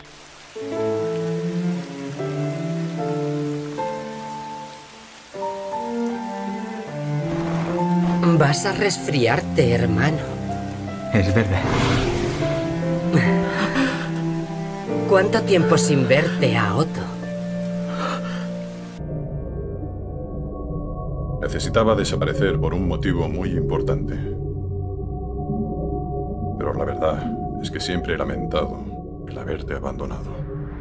Vas a resfriarte, hermano. Es verdad. ¿Cuánto tiempo sin verte, Aoto? Necesitaba desaparecer por un motivo muy importante. Pero la verdad es que siempre he lamentado el haberte abandonado.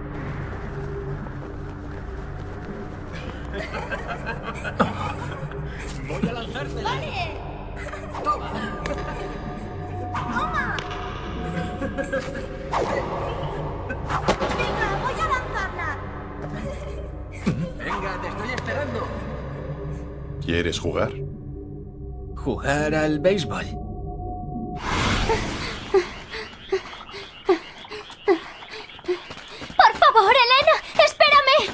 Voy a lanzarte. ¡Vale! ¡Toma! ¡Toma! Venga, voy a lanzarla. Venga, te estoy esperando. ¿Quieres jugar? Jugar al béisbol. ¡Por favor, Elena! ¡Espérame!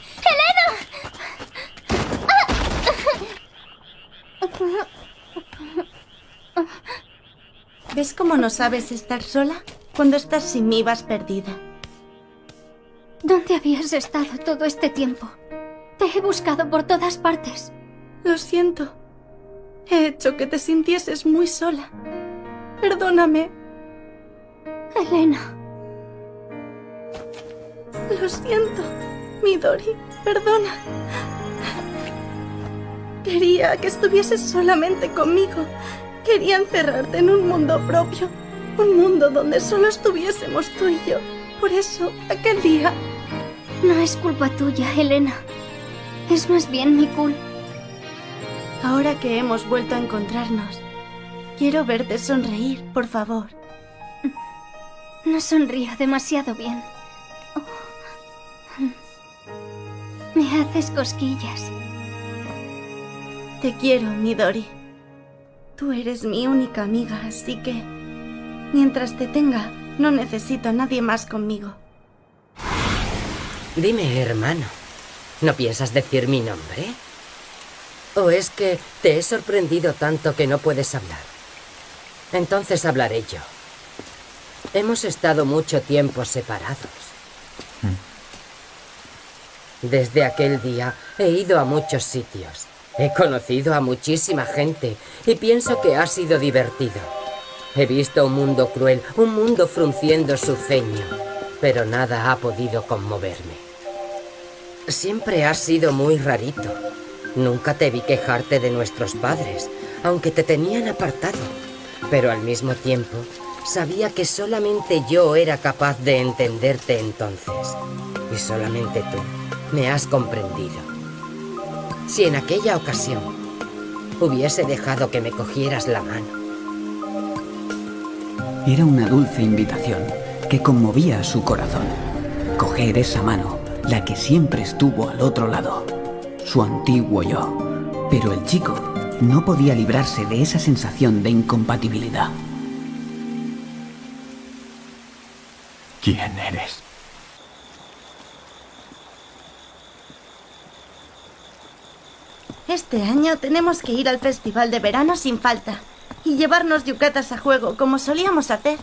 ¡Elena! ¿Ves cómo no sabes estar sola? Cuando estás sin mí vas perdida. ¿Dónde habías estado todo este tiempo? Te he buscado por todas partes. Lo siento. He hecho que te sintieses muy sola. Perdóname. Elena. Lo siento, Midori. Perdona. Quería que estuvieses solamente conmigo. Quería encerrarte en un mundo propio. Un mundo donde solo estuviésemos tú y yo. Por eso, aquel día... No es culpa tuya, Elena. Es más bien mi culpa. Ahora que hemos vuelto a encontrarnos, quiero verte sonreír, por favor. No sonrío demasiado bien. Me haces cosquillas. Te quiero, Midori. Tú eres mi única amiga, así que... mientras te tenga, no necesito a nadie más conmigo. Dime, hermano, ¿no piensas decir mi nombre? ¿O es que te he sorprendido tanto que no puedes hablar? Entonces hablaré yo. Hemos estado mucho tiempo separados. Desde aquel día he ido a muchos sitios. He conocido a muchísima gente y pienso que ha sido divertido. He visto un mundo cruel, un mundo frunciendo su ceño, pero nada ha podido conmoverme. Siempre has sido muy rarito. Nunca te vi quejarte de nuestros padres, aunque te tenían apartado. Pero al mismo tiempo, sabía que solamente yo era capaz de entenderte entonces. Y solamente tú me has comprendido. Si en aquella ocasión hubiese dejado que me cogieras la mano. Era una dulce invitación que conmovía su corazón. Coger esa mano, la que siempre estuvo al otro lado. Su antiguo yo. Pero el chico no podía librarse de esa sensación de incompatibilidad. ¿Quién eres? Este año tenemos que ir al festival de verano sin falta y llevarnos yucatas a juego como solíamos hacer.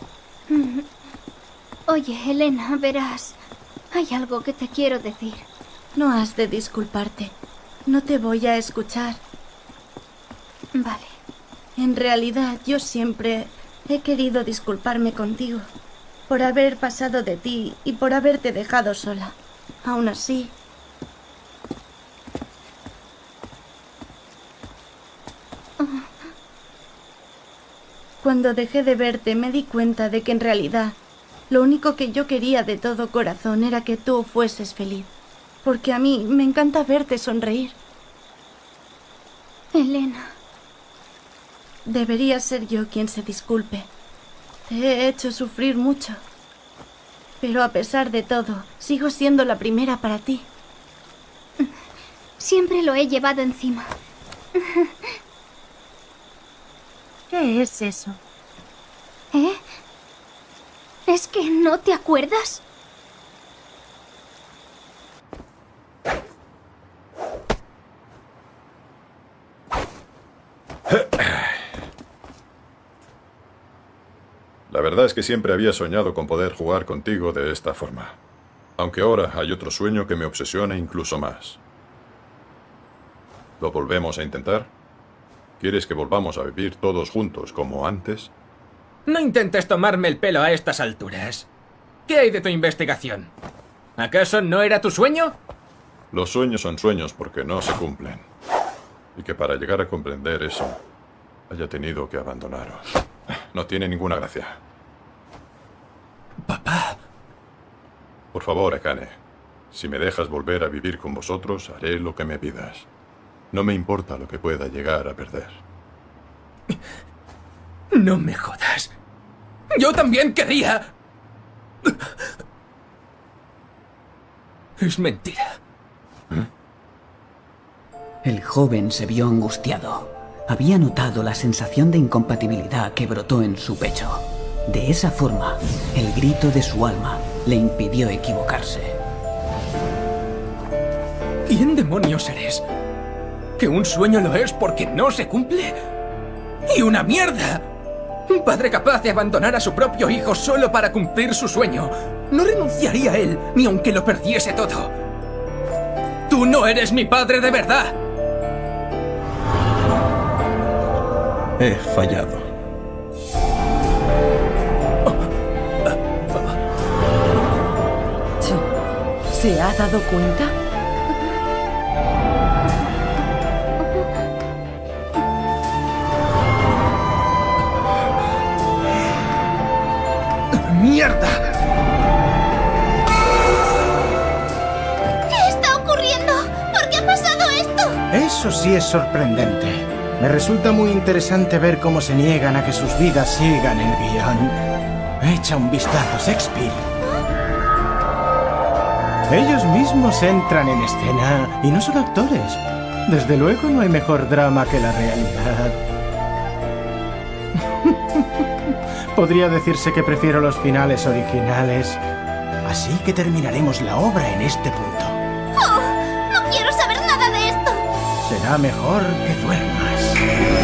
Oye, Elena, verás, hay algo que te quiero decir. No has de disculparte. No te voy a escuchar. Vale. En realidad, yo siempre he querido disculparme contigo por haber pasado de ti y por haberte dejado sola. Aún así... Cuando dejé de verte me di cuenta de que en realidad lo único que yo quería de todo corazón era que tú fueses feliz. Porque a mí me encanta verte sonreír. Elena. Debería ser yo quien se disculpe. Te he hecho sufrir mucho. Pero a pesar de todo, sigo siendo la primera para ti. Siempre lo he llevado encima. ¿Qué es eso? ¿Eh? ¿Es que no te acuerdas? La verdad es que siempre había soñado con poder jugar contigo de esta forma. Aunque ahora hay otro sueño que me obsesiona incluso más. ¿Lo volvemos a intentar? ¿Quieres que volvamos a vivir todos juntos como antes? No intentes tomarme el pelo a estas alturas. ¿Qué hay de tu investigación? ¿Acaso no era tu sueño? Los sueños son sueños porque no se cumplen. Y que para llegar a comprender eso, haya tenido que abandonaros. No tiene ninguna gracia. Papá. Por favor, Akane. Si me dejas volver a vivir con vosotros, haré lo que me pidas. No me importa lo que pueda llegar a perder. No me jodas. Yo también quería... Es mentira. El joven se vio angustiado. Había notado la sensación de incompatibilidad que brotó en su pecho. De esa forma, el grito de su alma le impidió equivocarse. ¿Quién demonios eres? ¿Que un sueño lo es porque no se cumple? ¡Y una mierda! Un padre capaz de abandonar a su propio hijo solo para cumplir su sueño. No renunciaría a él, ni aunque lo perdiese todo. ¡Tú no eres mi padre de verdad! He fallado. ¿Se ha dado cuenta? ¡Mierda! ¿Qué está ocurriendo? ¿Por qué ha pasado esto? Eso sí es sorprendente. Me resulta muy interesante ver cómo se niegan a que sus vidas sigan el guión. Echa un vistazo, Shakespeare. Ellos mismos entran en escena y no son actores. Desde luego no hay mejor drama que la realidad. Podría decirse que prefiero los finales originales, Así que terminaremos la obra en este punto. ¡Oh! ¡No quiero saber nada de esto! Será mejor que duermas.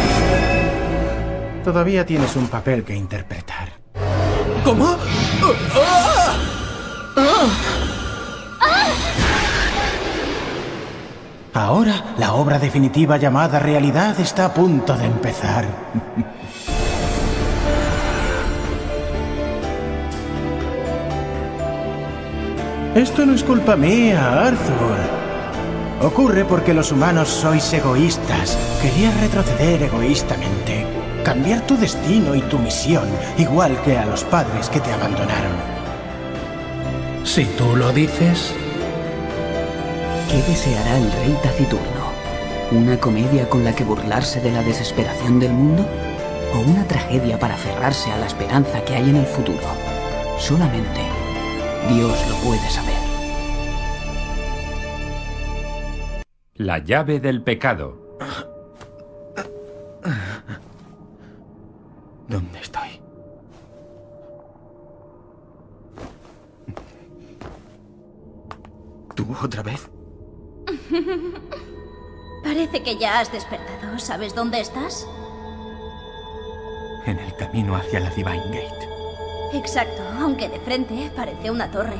Todavía tienes un papel que interpretar. ¿Cómo? ¡Oh! ¡Oh! ¡Oh! Ahora, la obra definitiva llamada realidad está a punto de empezar. Esto no es culpa mía, Arthur. Ocurre porque los humanos sois egoístas. Querías retroceder egoístamente. Cambiar tu destino y tu misión, igual que a los padres que te abandonaron. Si tú lo dices... ¿Qué deseará el rey taciturno? ¿Una comedia con la que burlarse de la desesperación del mundo? ¿O una tragedia para aferrarse a la esperanza que hay en el futuro? Solamente Dios lo puede saber. La llave del pecado. ¿Dónde estoy? ¿Tú otra vez? Parece que ya has despertado. ¿Sabes dónde estás? En el camino hacia la Divine Gate. Exacto, aunque de frente parece una torre.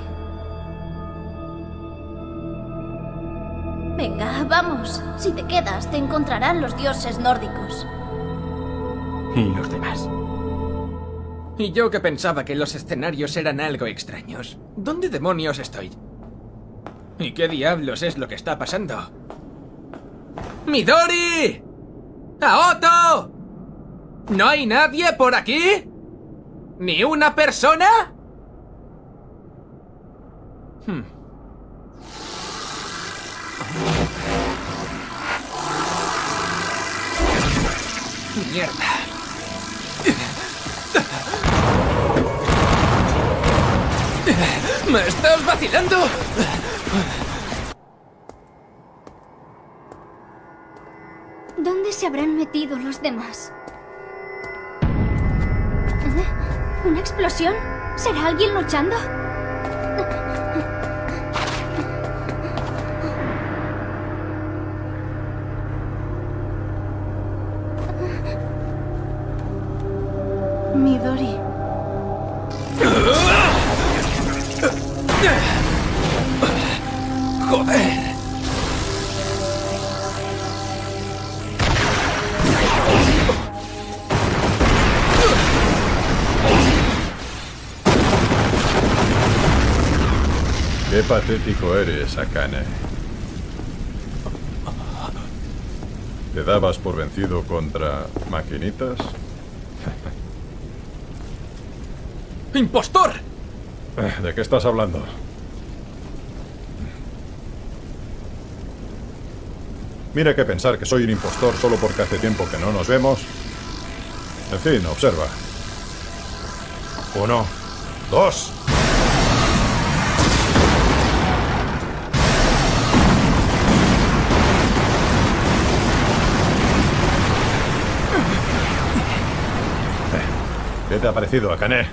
Venga, vamos. Si te quedas, te encontrarán los dioses nórdicos. ¿Y los demás? Y yo que pensaba que los escenarios eran algo extraños. ¿Dónde demonios estoy? ¿Y qué diablos es lo que está pasando? ¡Midori! ¡Aoto! ¿No hay nadie por aquí? ¿Ni una persona? Hmm. ¡Mierda! ¿Me estás vacilando? ¿Dónde se habrán metido los demás? ¿Eh? ¿Una explosión? ¿Será alguien luchando? Midori. ¡Joder! Qué patético eres, Akane. ¿Te dabas por vencido contra maquinitas? ¡Impostor! ¿De qué estás hablando? Mira que pensar que soy un impostor solo porque hace tiempo que no nos vemos. En fin, observa. Uno, dos... ¿Qué te ha parecido, Akane?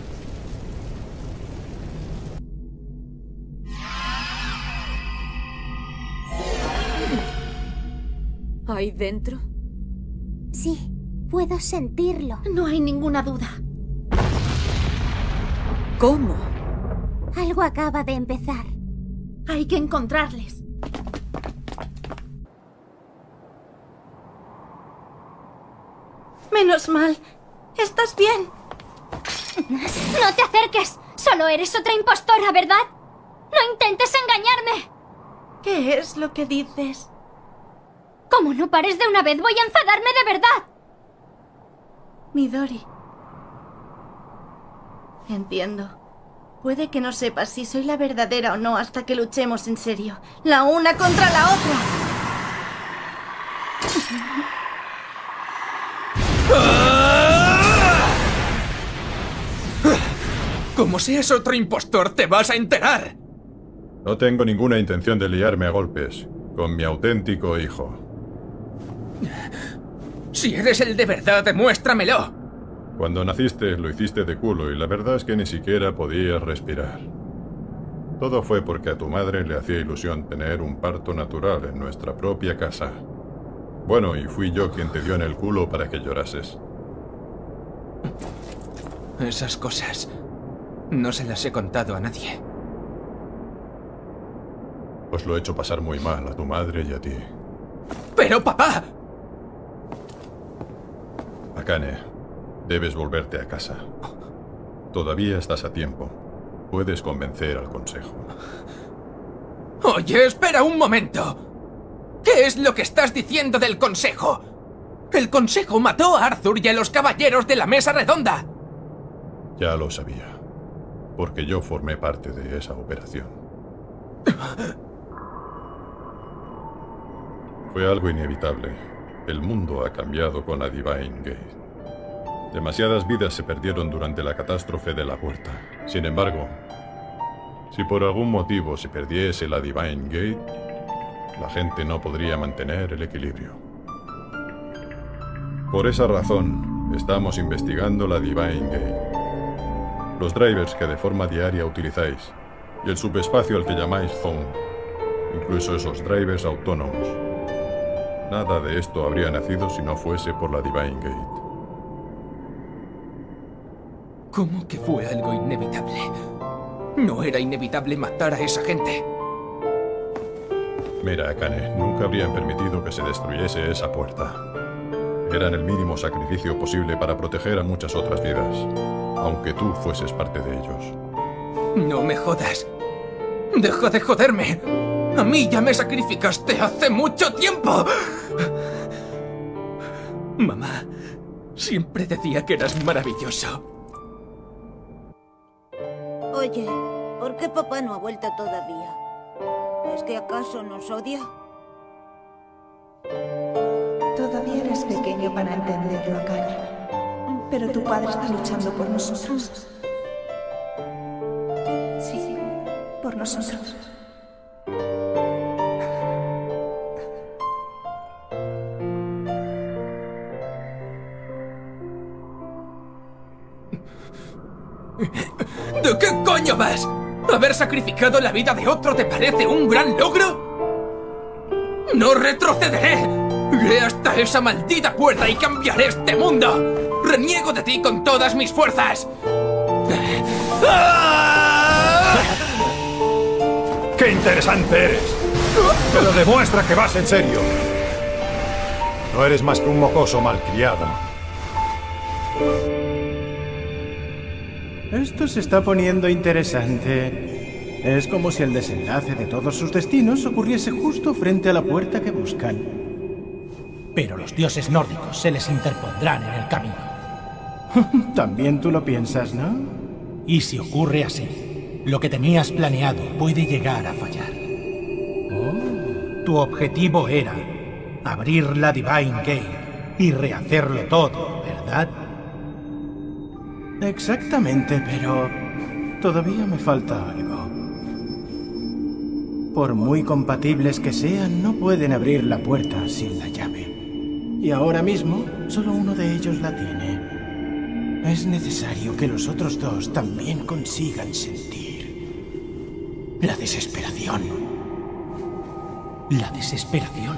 ¿Ahí dentro? Sí, puedo sentirlo. No hay ninguna duda. ¿Cómo? Algo acaba de empezar. Hay que encontrarles. Menos mal. ¿Estás bien? ¡No te acerques! Solo eres otra impostora, ¿verdad? ¡No intentes engañarme! ¿Qué es lo que dices? Como no pares de una vez, voy a enfadarme de verdad. Midori. Entiendo. Puede que no sepas si soy la verdadera o no hasta que luchemos en serio. La una contra la otra. Como seas otro impostor, te vas a enterar. No tengo ninguna intención de liarme a golpes con mi auténtico hijo. Si eres el de verdad, demuéstramelo. Cuando naciste lo hiciste de culo y la verdad es que ni siquiera podías respirar. Todo fue porque a tu madre le hacía ilusión tener un parto natural en nuestra propia casa. Bueno, y fui yo quien te dio en el culo para que llorases. Esas cosas no se las he contado a nadie. Os lo he hecho pasar muy mal a tu madre y a ti. ¡Pero, papá! Akane, debes volverte a casa. Todavía estás a tiempo. Puedes convencer al consejo. Oye, espera un momento. ¿Qué es lo que estás diciendo del consejo? El consejo mató a Arthur y a los caballeros de la mesa redonda. Ya lo sabía, porque yo formé parte de esa operación. Fue algo inevitable. El mundo ha cambiado con la Divine Gate. Demasiadas vidas se perdieron durante la catástrofe de la puerta. Sin embargo, si por algún motivo se perdiese la Divine Gate, la gente no podría mantener el equilibrio. Por esa razón, estamos investigando la Divine Gate. Los drivers que de forma diaria utilizáis, y el subespacio al que llamáis Zone, incluso esos drivers autónomos. Nada de esto habría nacido si no fuese por la Divine Gate. ¿Cómo que fue algo inevitable? No era inevitable matar a esa gente. Mira, Akane, nunca habrían permitido que se destruyese esa puerta. Eran el mínimo sacrificio posible para proteger a muchas otras vidas, aunque tú fueses parte de ellos. No me jodas. Deja de joderme. A mí ya me sacrificaste hace mucho tiempo. Mamá siempre decía que eras maravilloso. Oye, ¿por qué papá no ha vuelto todavía? ¿Es que acaso nos odia? Todavía eres pequeño para entenderlo, Akane. Pero tu padre está luchando por nosotros. Sí, por nosotros. ¿De qué coño vas? ¿Haber sacrificado la vida de otro te parece un gran logro? ¡No retrocederé! ¡Iré hasta esa maldita puerta y cambiaré este mundo! ¡Reniego de ti con todas mis fuerzas! ¡Qué interesante eres! Pero demuestra que vas en serio. No eres más que un mocoso malcriado. Esto se está poniendo interesante. Es como si el desenlace de todos sus destinos ocurriese justo frente a la puerta que buscan. Pero los dioses nórdicos se les interpondrán en el camino. También tú lo piensas, ¿no? Y si ocurre así, lo que tenías planeado puede llegar a fallar. Oh. Tu objetivo era abrir la Divine Gate y rehacerlo todo, ¿verdad? Exactamente, pero todavía me falta algo. Por muy compatibles que sean, no pueden abrir la puerta sin la llave. Y ahora mismo, solo uno de ellos la tiene. Es necesario que los otros dos también consigan sentir la desesperación. La desesperación.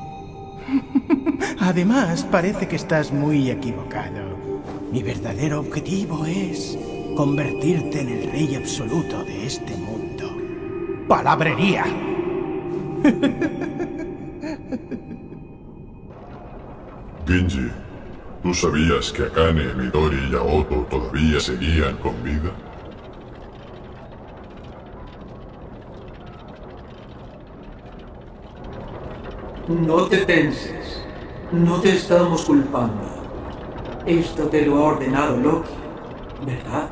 Además, parece que estás muy equivocado. Mi verdadero objetivo es convertirte en el rey absoluto de este mundo. ¡Palabrería! Genji, ¿tú sabías que Akane, Midori y Aoto todavía seguían con vida? No te tenses. No te estamos culpando. Esto te lo ha ordenado Loki, ¿verdad?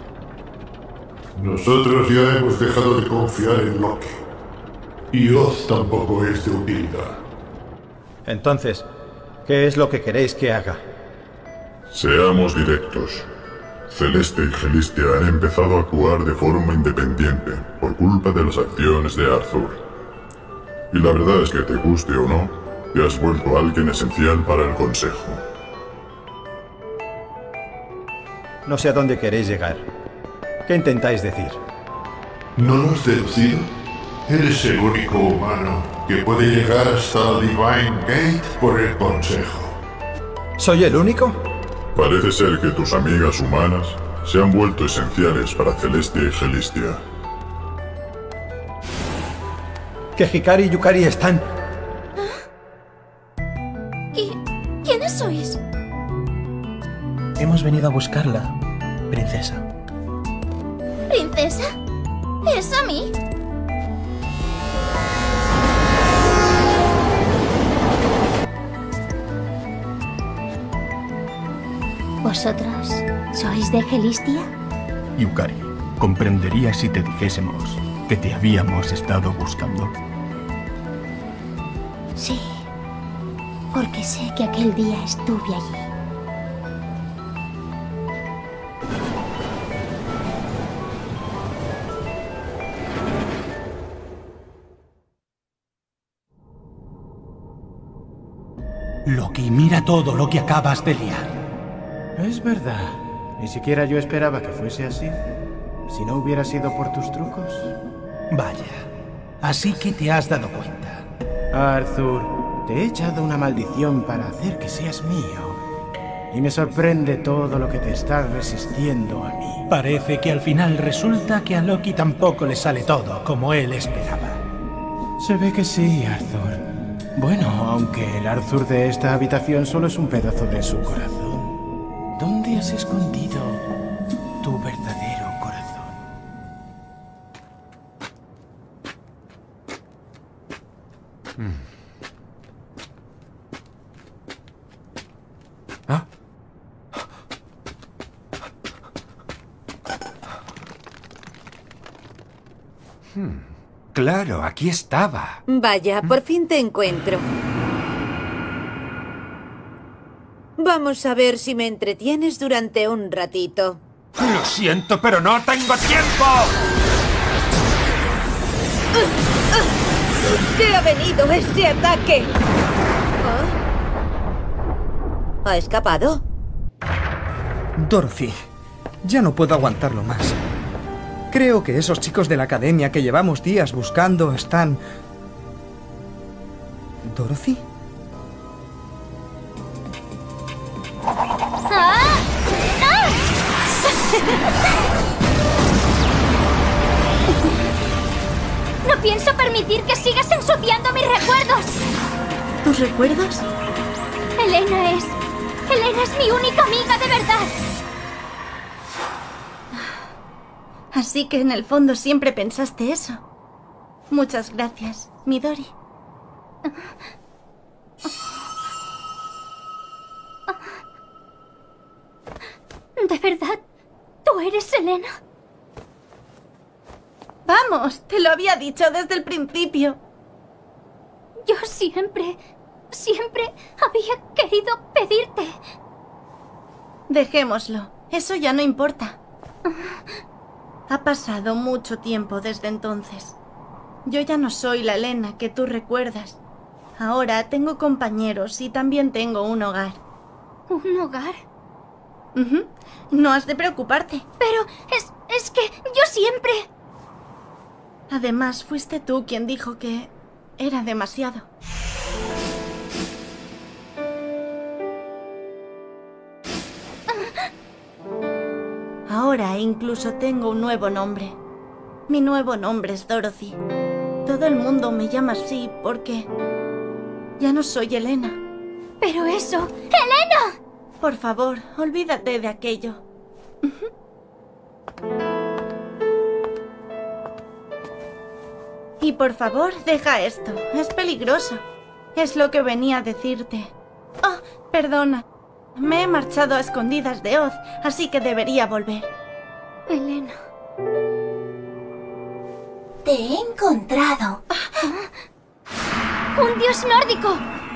Nosotros ya hemos dejado de confiar en Loki. Y Oz tampoco es de utilidad. Entonces, ¿qué es lo que queréis que haga? Seamos directos. Celeste y Gelistia han empezado a actuar de forma independiente por culpa de las acciones de Arthur. Y la verdad es que te guste o no, te has vuelto alguien esencial para el Consejo. No sé a dónde queréis llegar. ¿Qué intentáis decir? ¿No lo has deducido? Eres el único humano que puede llegar hasta la Divine Gate por el Consejo. ¿Soy el único? Parece ser que tus amigas humanas se han vuelto esenciales para Celestia y Gelistia. Que Hikari y Yukari están... ¿Y quiénes sois? Hemos venido a buscarla, princesa. ¿Princesa? ¿Es a mí? ¿Vosotros sois de Gelistia? Yukari, comprenderías si te dijésemos que te habíamos estado buscando. Sí, porque sé que aquel día estuve allí. Loki, mira todo lo que acabas de liar. Es verdad. Ni siquiera yo esperaba que fuese así. Si no hubiera sido por tus trucos. Vaya. Así que te has dado cuenta. Arthur, te he echado una maldición para hacer que seas mío. Y me sorprende todo lo que te estás resistiendo a mí. Parece que al final resulta que a Loki tampoco le sale todo como él esperaba. Se ve que sí, Arthur. Bueno, aunque el Arthur de esta habitación solo es un pedazo de su corazón. ¿Dónde has escondido tu verdadero corazón? Mm. ¿Ah? Hmm. Claro, aquí estaba. Vaya, por fin te encuentro. Vamos a ver si me entretienes durante un ratito. Lo siento, pero no tengo tiempo. ¿Qué ha venido ese ataque? ¿Oh? ¿Ha escapado? Dorothy, ya no puedo aguantarlo más. Creo que esos chicos de la academia que llevamos días buscando están... ¿Dorothy? ¡Ah! ¡Ah! No pienso permitir que sigas ensuciando mis recuerdos. ¿Tus recuerdos? Elena es... Elena es mi única amiga de verdad. Así que en el fondo siempre pensaste eso. Muchas gracias, Midori. ¿De verdad? ¿Tú eres Elena? Vamos, te lo había dicho desde el principio. Yo siempre, siempre había querido pedirte. Dejémoslo, eso ya no importa. Ha pasado mucho tiempo desde entonces. Yo ya no soy la Elena que tú recuerdas. Ahora tengo compañeros y también tengo un hogar. ¿Un hogar? Uh-huh. No has de preocuparte. Pero es, es que yo siempre... Además, fuiste tú quien dijo que era demasiado. Ahora incluso tengo un nuevo nombre. Mi nuevo nombre es Dorothy. Todo el mundo me llama así porque... ya no soy Elena. Pero eso... ¡Elena! Por favor, olvídate de aquello. Y por favor, deja esto. Es peligroso. Es lo que venía a decirte. Oh, perdona. Me he marchado a escondidas de Oz, así que debería volver. Elena. Te he encontrado. ¡Un dios nórdico!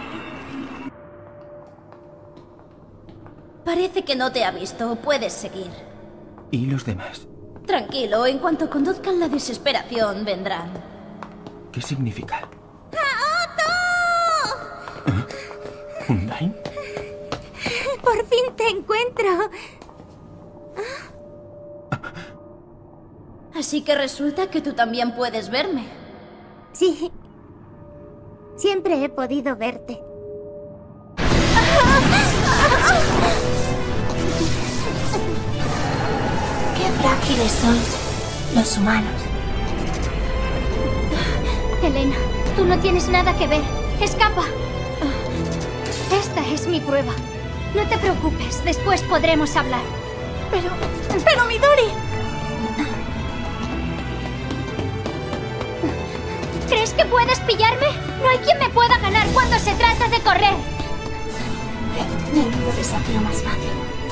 Parece que no te ha visto. Puedes seguir. ¿Y los demás? Tranquilo, en cuanto conduzcan la desesperación, vendrán. ¿Qué significa? ¡Otto! ¿Eh? ¿Undyne? ¡Por fin te encuentro! Así que resulta que tú también puedes verme. Sí. Siempre he podido verte. Qué frágiles sois, los humanos. Elena, tú no tienes nada que ver. Escapa. Esta es mi prueba. No te preocupes, después podremos hablar. Pero... ¡Pero Midori! ¿Crees que puedes pillarme? No hay quien me pueda ganar cuando se trata de correr. Menudo desafío más fácil.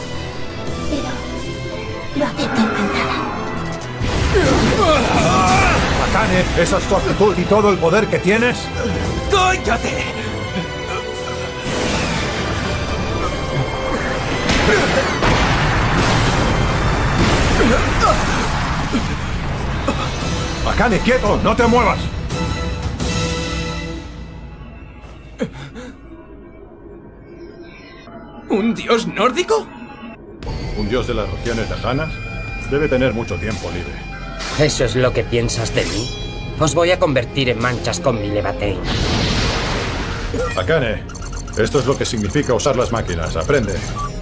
Pero... lo acepto encantada. Akane, ¿esa es tu actitud y todo el poder que tienes? ¡Cállate! Akane, quieto, no te muevas. ¿Un dios nórdico? ¿Un dios de las regiones lejanas? Debe tener mucho tiempo libre. ¿Eso es lo que piensas de mí? Os voy a convertir en manchas con mi Levatein. Akane, esto es lo que significa usar las máquinas. Aprende.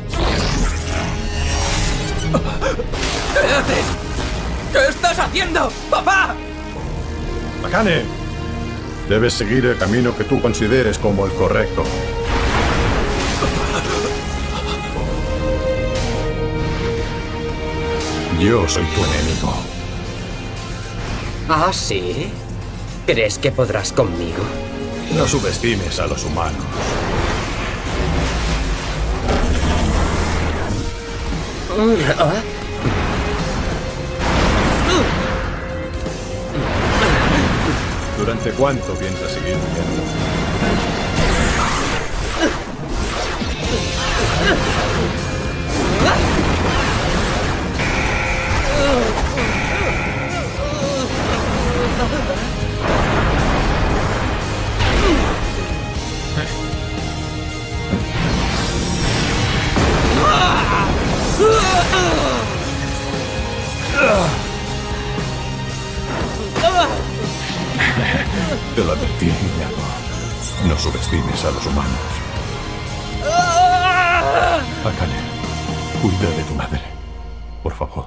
¿Qué haces? ¿Qué estás haciendo, papá? Akane, debes seguir el camino que tú consideres como el correcto. Yo soy tu enemigo. ¿Ah, sí? ¿Crees que podrás conmigo? No subestimes a los humanos. ¿Ah? ¿Durante cuánto piensas seguir viviendo? Te lo advertí, niñado. No subestimes a los humanos. Akane, cuida de tu madre. Por favor.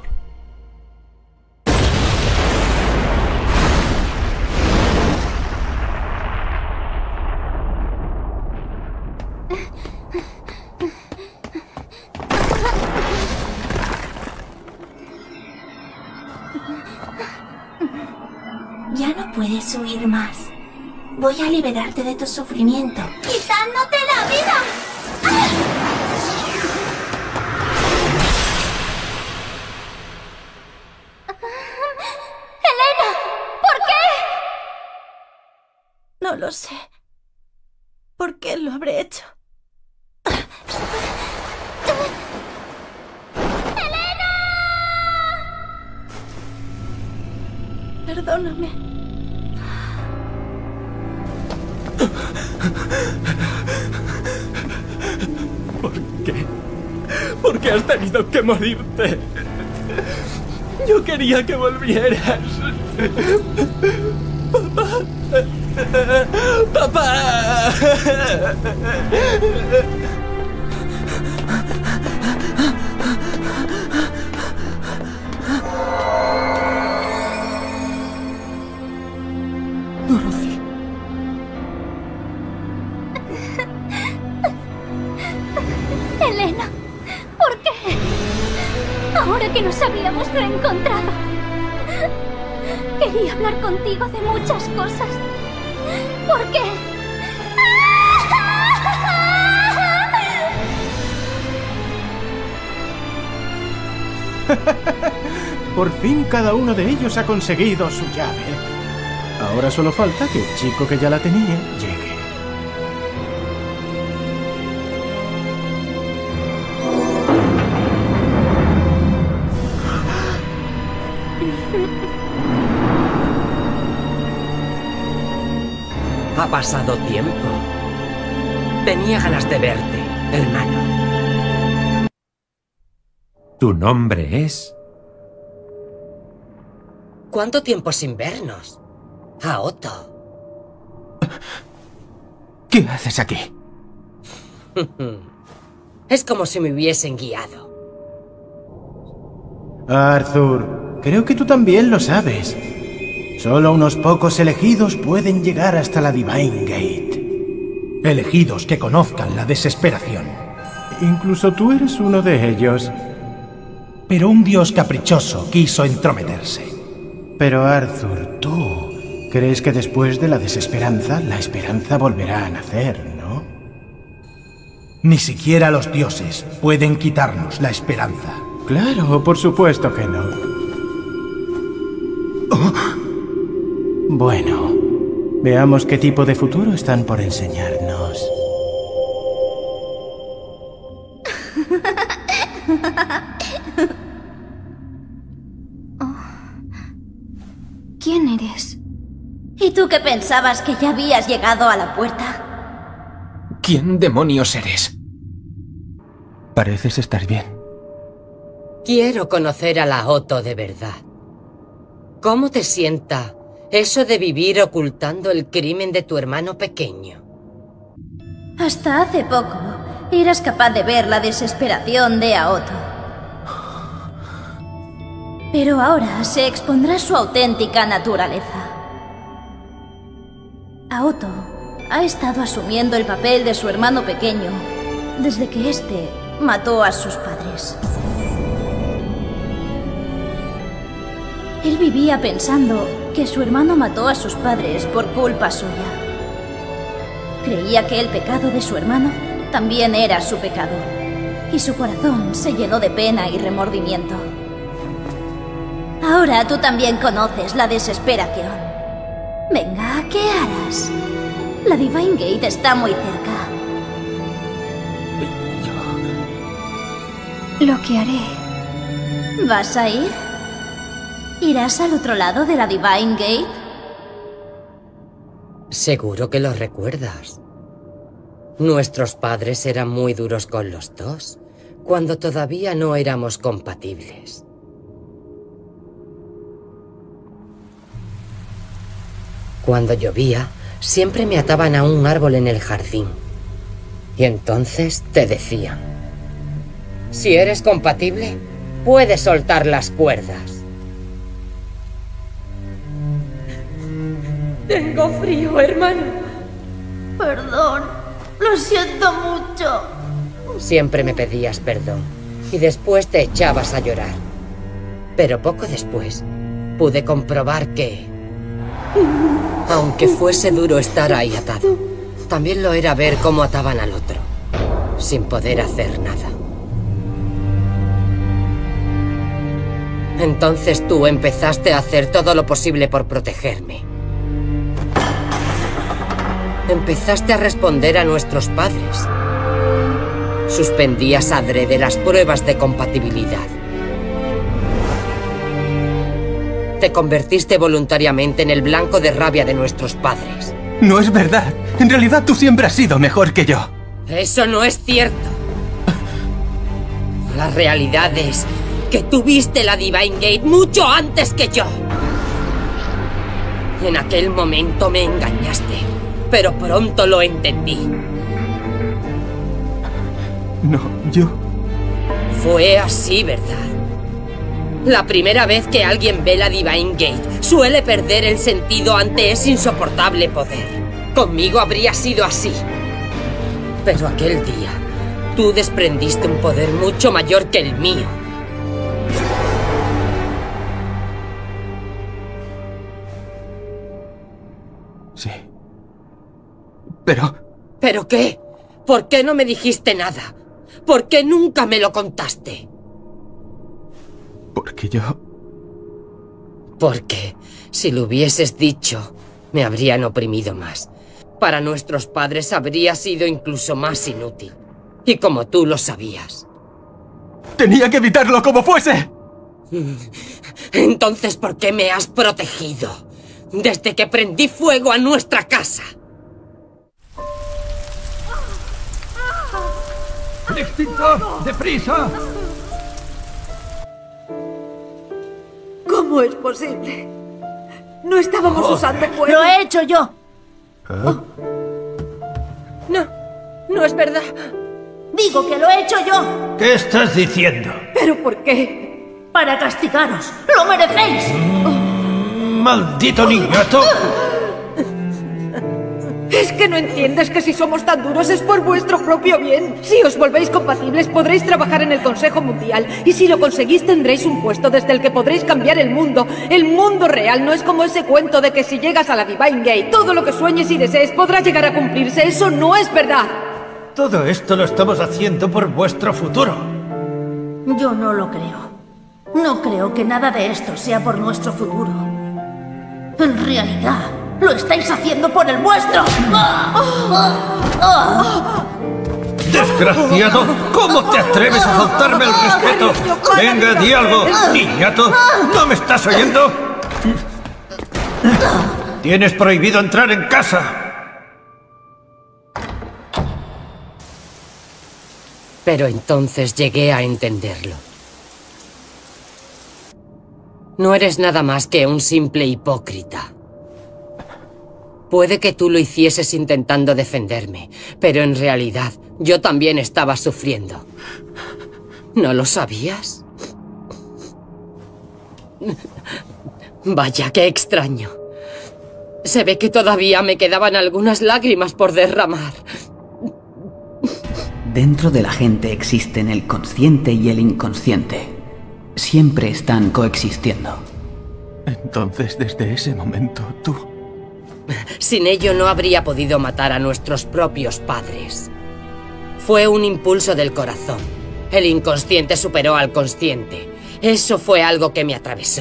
Ya no puedes huir más. Voy a liberarte de tu sufrimiento, quitándote la vida. ¡Ah! ¡Elena! ¿Por qué? No lo sé. ¿Por qué lo habré hecho? ¡Elena! Perdóname. ¿Por qué? ¿Por qué has tenido que morirte? Yo quería que volvieras. Papá. Papá. Dorothy. Elena, ¿por qué? Ahora que nos habíamos reencontrado. Quería hablar contigo de muchas cosas. ¿Por qué? Por fin cada uno de ellos ha conseguido su llave. Ahora solo falta que el chico que ya la tenía llegue. Ha pasado tiempo. Tenía ganas de verte, hermano. ¿Tu nombre es? ¿Cuánto tiempo sin vernos? A Otto. ¿Qué haces aquí? Es como si me hubiesen guiado. Arthur, creo que tú también lo sabes. Solo unos pocos elegidos pueden llegar hasta la Divine Gate. Elegidos que conozcan la desesperación. Incluso tú eres uno de ellos. Pero un dios caprichoso quiso entrometerse. Pero Arthur, tú crees que después de la desesperanza, la esperanza volverá a nacer, ¿no? Ni siquiera los dioses pueden quitarnos la esperanza. Claro, por supuesto que no. Oh. Bueno, veamos qué tipo de futuro están por enseñarnos. ¿Quién eres? ¿Y tú qué pensabas, que ya habías llegado a la puerta? ¿Quién demonios eres? Pareces estar bien. Quiero conocer a la Otto de verdad. ¿Cómo te sienta eso de vivir ocultando el crimen de tu hermano pequeño? Hasta hace poco eras capaz de ver la desesperación de Aoto. Pero ahora se expondrá su auténtica naturaleza. Aoto ha estado asumiendo el papel de su hermano pequeño desde que éste mató a sus padres. Él vivía pensando que su hermano mató a sus padres por culpa suya. Creía que el pecado de su hermano también era su pecado, y su corazón se llenó de pena y remordimiento. Ahora tú también conoces la desesperación. Venga, ¿qué harás? La Divine Gate está muy cerca. Lo que haré. ¿Vas a ir? ¿Irás al otro lado de la Divine Gate? Seguro que lo recuerdas. Nuestros padres eran muy duros con los dos, cuando todavía no éramos compatibles. Cuando llovía, siempre me ataban a un árbol en el jardín. Y entonces te decían: si eres compatible, puedes soltar las cuerdas. Tengo frío, hermano. Perdón, lo siento mucho. Siempre me pedías perdón y después te echabas a llorar. Pero poco después pude comprobar que, aunque fuese duro estar ahí atado, también lo era ver cómo ataban al otro, sin poder hacer nada. Entonces tú empezaste a hacer todo lo posible por protegerme. Empezaste a responder a nuestros padres. Suspendías adrede las pruebas de compatibilidad. Te convertiste voluntariamente en el blanco de rabia de nuestros padres. No es verdad. En realidad tú siempre has sido mejor que yo. Eso no es cierto. La realidad es que tú viste la Divine Gate mucho antes que yo. En aquel momento me engañaste, pero pronto lo entendí. No, yo... Fue así, ¿verdad? La primera vez que alguien ve la Divine Gate suele perder el sentido ante ese insoportable poder. Conmigo habría sido así. Pero aquel día, tú desprendiste un poder mucho mayor que el mío. Sí. Pero... ¿Pero qué? ¿Por qué no me dijiste nada? ¿Por qué nunca me lo contaste? Porque yo... Porque si lo hubieses dicho, me habrían oprimido más. Para nuestros padres habría sido incluso más inútil. Y como tú lo sabías. ¡Tenía que evitarlo como fuese! Entonces, ¿por qué me has protegido? Desde que prendí fuego a nuestra casa. ¡El extintor! ¡Deprisa! ¿Cómo es posible? No estábamos usando fuego. ¡Lo he hecho yo! ¿Eh? No, no es verdad. Digo que lo he hecho yo. ¿Qué estás diciendo? ¿Pero por qué? Para castigaros. ¡Lo merecéis! Mm, ¡Maldito niñato! Es que no entiendes que si somos tan duros es por vuestro propio bien. Si os volvéis compatibles podréis trabajar en el Consejo Mundial. Y si lo conseguís tendréis un puesto desde el que podréis cambiar el mundo. El mundo real no es como ese cuento de que si llegas a la Divine Gate, todo lo que sueñes y desees podrá llegar a cumplirse. Eso no es verdad. Todo esto lo estamos haciendo por vuestro futuro. Yo no lo creo. No creo que nada de esto sea por nuestro futuro. En realidad, lo estáis haciendo por el vuestro. ¡Desgraciado! ¿Cómo te atreves a faltarme el respeto? Venga, di algo, niñato. ¿No me estás oyendo? Tienes prohibido entrar en casa. Pero entonces llegué a entenderlo. No eres nada más que un simple hipócrita. Puede que tú lo hicieses intentando defenderme, pero en realidad yo también estaba sufriendo. ¿No lo sabías? Vaya, qué extraño. Se ve que todavía me quedaban algunas lágrimas por derramar. Dentro de la gente existen el consciente y el inconsciente. Siempre están coexistiendo. Entonces, desde ese momento, tú... Sin ello no habría podido matar a nuestros propios padres. Fue un impulso del corazón. El inconsciente superó al consciente. Eso fue algo que me atravesó.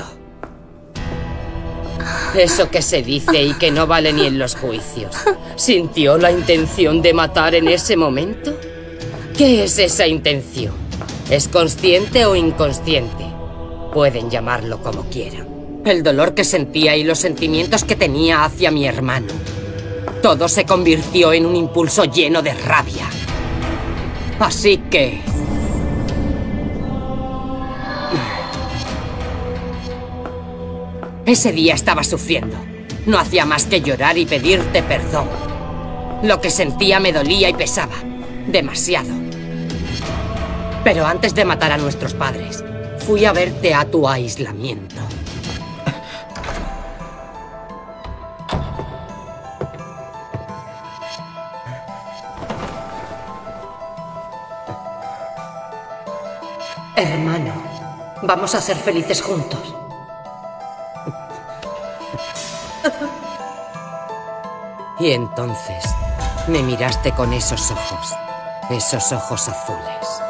Eso que se dice y que no vale ni en los juicios. ¿Sintió la intención de matar en ese momento? ¿Qué es esa intención? ¿Es consciente o inconsciente? Pueden llamarlo como quieran. El dolor que sentía y los sentimientos que tenía hacia mi hermano. Todo se convirtió en un impulso lleno de rabia. Así que... ese día estaba sufriendo. No hacía más que llorar y pedirte perdón. Lo que sentía me dolía y pesaba. Demasiado. Pero antes de matar a nuestros padres, fui a verte a tu aislamiento. Hermano, vamos a ser felices juntos. Y entonces me miraste con esos ojos, esos ojos azules.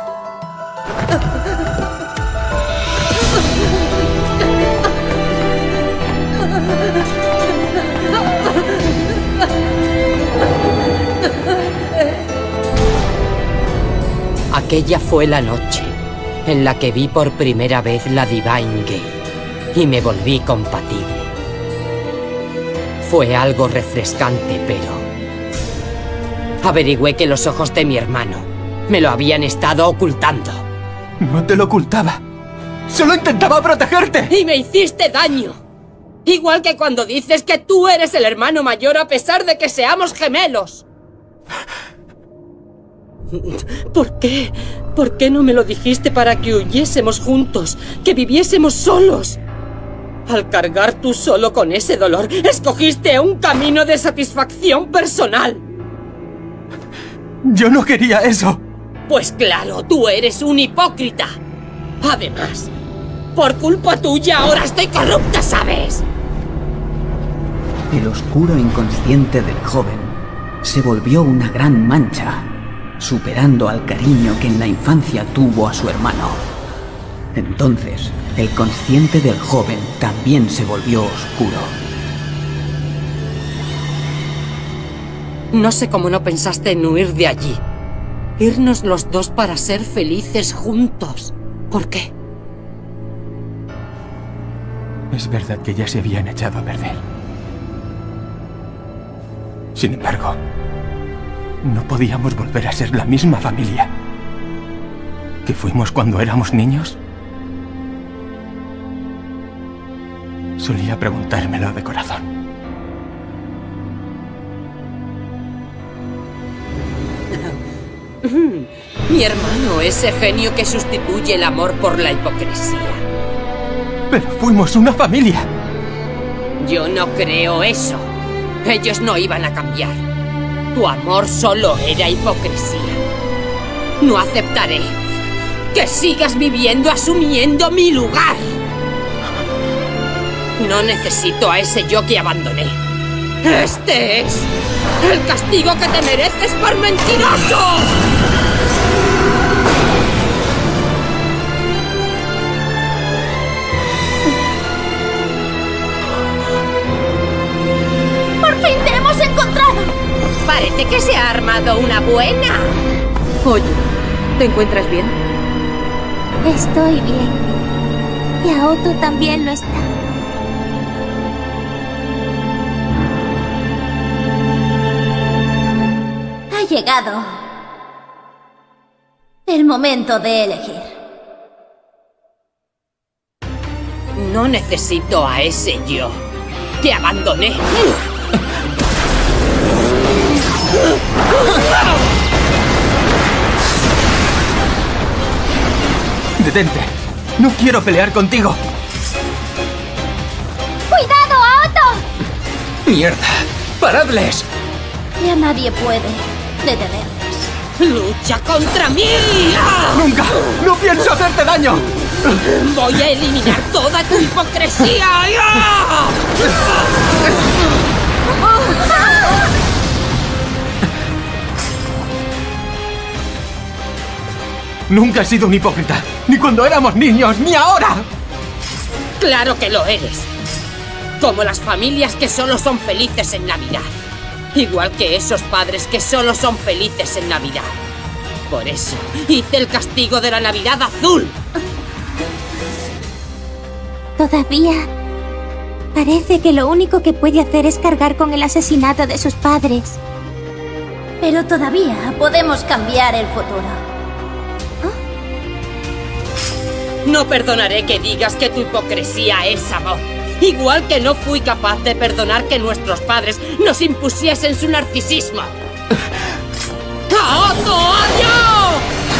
Aquella fue la noche en la que vi por primera vez la Divine Gate y me volví compatible. Fue algo refrescante, pero... averigüé que los ojos de mi hermano me lo habían estado ocultando. No te lo ocultaba. ¡Solo intentaba protegerte! ¡Y me hiciste daño! Igual que cuando dices que tú eres el hermano mayor a pesar de que seamos gemelos. ¿Por qué? ¿Por qué no me lo dijiste para que huyésemos juntos? ¡Que viviésemos solos! Al cargar tú solo con ese dolor, escogiste un camino de satisfacción personal. Yo no quería eso. Pues claro, tú eres un hipócrita. Además, por culpa tuya ahora estoy corrupta, ¿sabes? El oscuro inconsciente del joven se volvió una gran mancha, superando al cariño que en la infancia tuvo a su hermano. Entonces, el consciente del joven también se volvió oscuro. No sé cómo no pensaste en huir de allí. Irnos los dos para ser felices juntos. ¿Por qué? Es verdad que ya se habían echado a perder. Sin embargo, no podíamos volver a ser la misma familia que fuimos cuando éramos niños. Solía preguntármelo de corazón. Mi hermano, ese genio que sustituye el amor por la hipocresía. Pero fuimos una familia. Yo no creo eso. Ellos no iban a cambiar. Tu amor solo era hipocresía. No aceptaré que sigas viviendo asumiendo mi lugar. No necesito a ese yo que abandoné. Este es el castigo que te mereces por mentiroso. ¡Por fin te hemos encontrado! Parece que se ha armado una buena. Oye, ¿te encuentras bien? Estoy bien. Y Aoto también lo está. Ha llegado el momento de elegir. No necesito a ese yo que abandoné. Detente. No quiero pelear contigo. ¡Cuidado, Aoto! ¡Mierda! ¡Paradles! Ya nadie puede detenerles. ¡Lucha contra mí! ¡Nunca! ¡No pienso hacerte daño! ¡Voy a eliminar toda tu hipocresía! Nunca he sido un hipócrita. Ni cuando éramos niños, ni ahora. ¡Claro que lo eres! Como las familias que solo son felices en Navidad. Igual que esos padres que solo son felices en Navidad. Por eso hice el castigo de la Navidad azul. Todavía parece que lo único que puede hacer es cargar con el asesinato de sus padres. Pero todavía podemos cambiar el futuro. No perdonaré que digas que tu hipocresía es amor. Igual que no fui capaz de perdonar que nuestros padres nos impusiesen su narcisismo. ¡Aoto, adiós!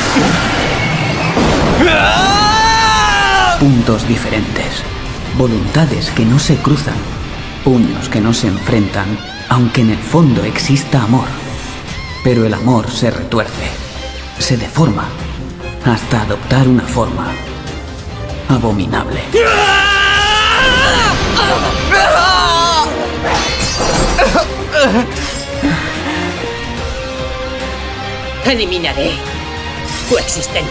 Puntos diferentes, voluntades que no se cruzan, puños que no se enfrentan, aunque en el fondo exista amor. Pero el amor se retuerce, se deforma, hasta adoptar una forma abominable. Eliminaré tu existencia.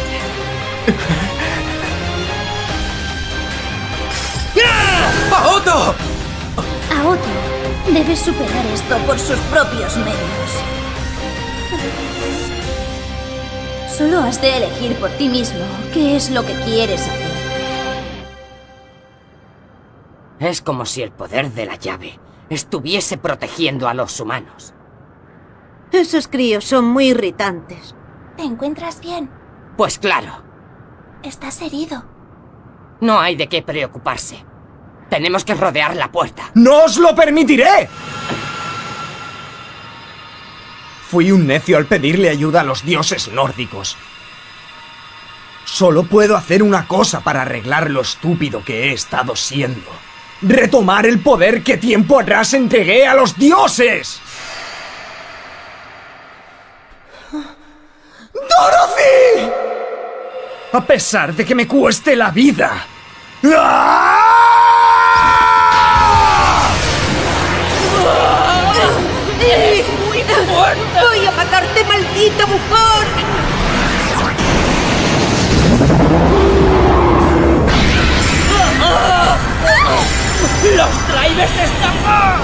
¡Aoto! Aoto debe superar esto por sus propios medios. Solo has de elegir por ti mismo qué es lo que quieres hacer. Es como si el poder de la llave estuviese protegiendo a los humanos. Esos críos son muy irritantes. ¿Te encuentras bien? Pues claro. Estás herido. No hay de qué preocuparse. Tenemos que rodear la puerta. ¡No os lo permitiré! Fui un necio al pedirle ayuda a los dioses nórdicos. Solo puedo hacer una cosa para arreglar lo estúpido que he estado siendo. Retomar el poder que tiempo atrás entregué a los dioses. ¡Dorothy! A pesar de que me cueste la vida. ¡Ah! ¡Eres muy fuerte! ¡Voy a matarte, maldito bufón! ¡Los drivers están mal!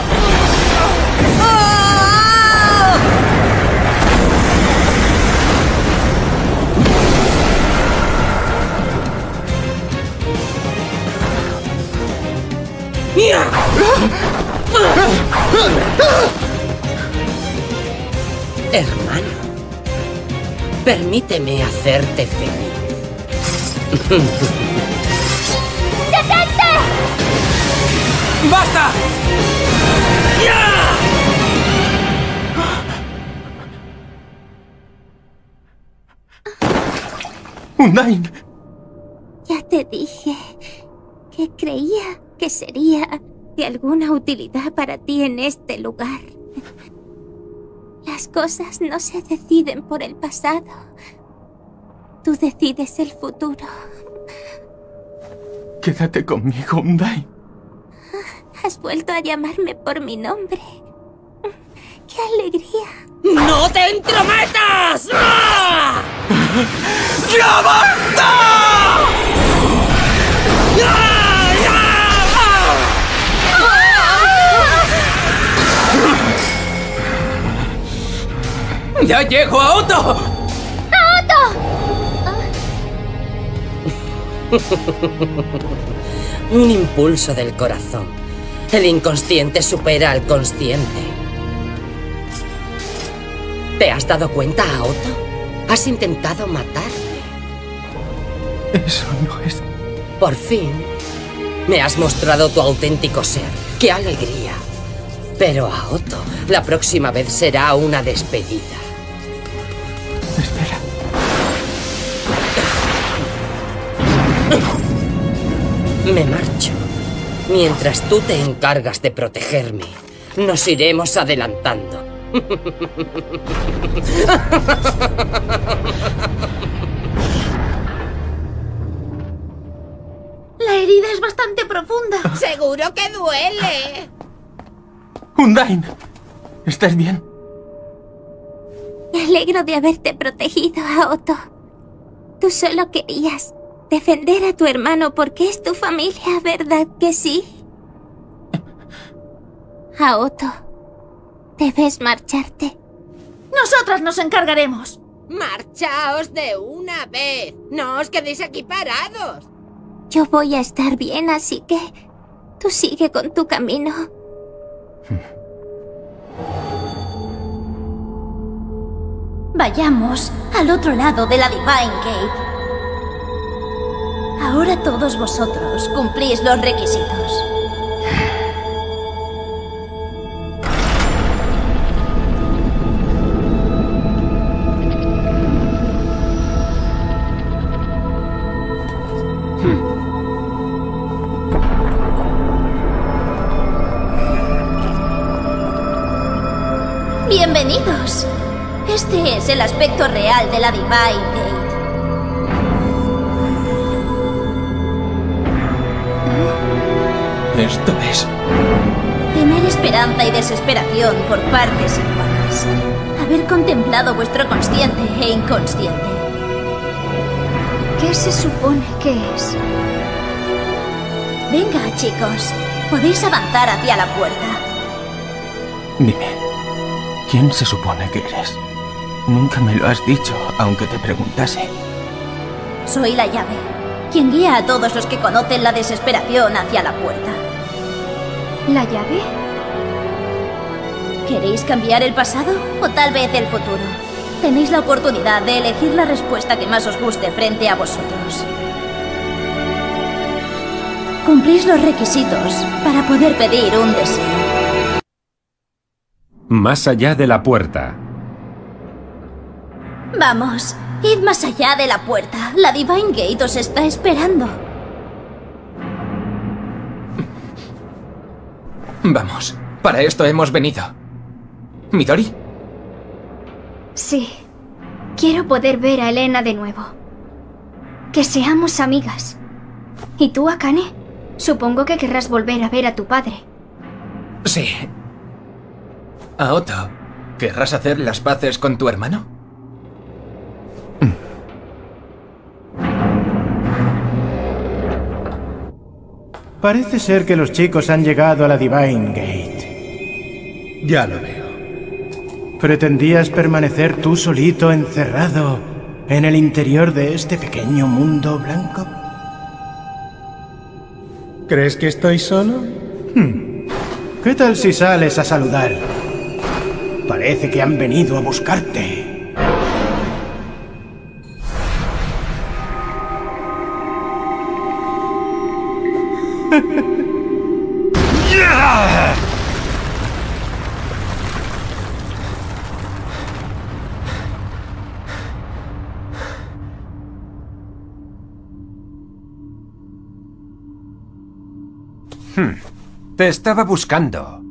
Hermano, permíteme hacerte feliz. ¡Detente! ¡Basta! ¡Undyne! Ya te dije que creía que sería de alguna utilidad para ti en este lugar. Las cosas no se deciden por el pasado. Tú decides el futuro. Quédate conmigo, Undyne. Has vuelto a llamarme por mi nombre. ¡Qué alegría! ¡No te entrometas! ¡Ah! ¡Ya basta! ¡Ya llego a Otto! ¡A Otto! Un impulso del corazón. El inconsciente supera al consciente. ¿Te has dado cuenta, Otto? Has intentado matarme. Eso no es... Por fin, me has mostrado tu auténtico ser. ¡Qué alegría! Pero a Otto, la próxima vez será una despedida. Espera. Me marcho. Mientras tú te encargas de protegerme, nos iremos adelantando. La herida es bastante profunda. ¡Seguro que duele! Undyne, ¿estás bien? Me alegro de haberte protegido, a Otto. Tú solo querías defender a tu hermano porque es tu familia, ¿verdad que sí? A Otto, debes marcharte. Nosotras nos encargaremos. ¡Marchaos de una vez! ¡No os quedéis aquí parados! Yo voy a estar bien, así que tú sigue con tu camino. Vayamos al otro lado de la Divine Gate. Ahora todos vosotros cumplís los requisitos. Bienvenidos. Este es el aspecto real de la Divine Gate. Esto es... Tener esperanza y desesperación por partes iguales. Haber contemplado vuestro consciente e inconsciente. ¿Qué se supone que es? Venga, chicos. Podéis avanzar hacia la puerta. Dime, ¿quién se supone que eres? Nunca me lo has dicho, aunque te preguntase. Soy la llave, quien guía a todos los que conocen la desesperación hacia la puerta. ¿La llave? ¿Queréis cambiar el pasado o tal vez el futuro? Tenéis la oportunidad de elegir la respuesta que más os guste frente a vosotros. Cumplís los requisitos para poder pedir un deseo. Más allá de la puerta. Vamos, id más allá de la puerta. La Divine Gate os está esperando. Vamos, para esto hemos venido. ¿Midori? Sí. Quiero poder ver a Elena de nuevo. Que seamos amigas. ¿Y tú, Akane? Supongo que querrás volver a ver a tu padre. Sí. A Otto, ¿querrás hacer las paces con tu hermano? Parece ser que los chicos han llegado a la Divine Gate. Ya lo veo. ¿Pretendías permanecer tú solito encerrado en el interior de este pequeño mundo blanco? ¿Crees que estoy solo? Hmm. ¿Qué tal si sales a saludar? Parece que han venido a buscarte. Hmm. Te estaba buscando.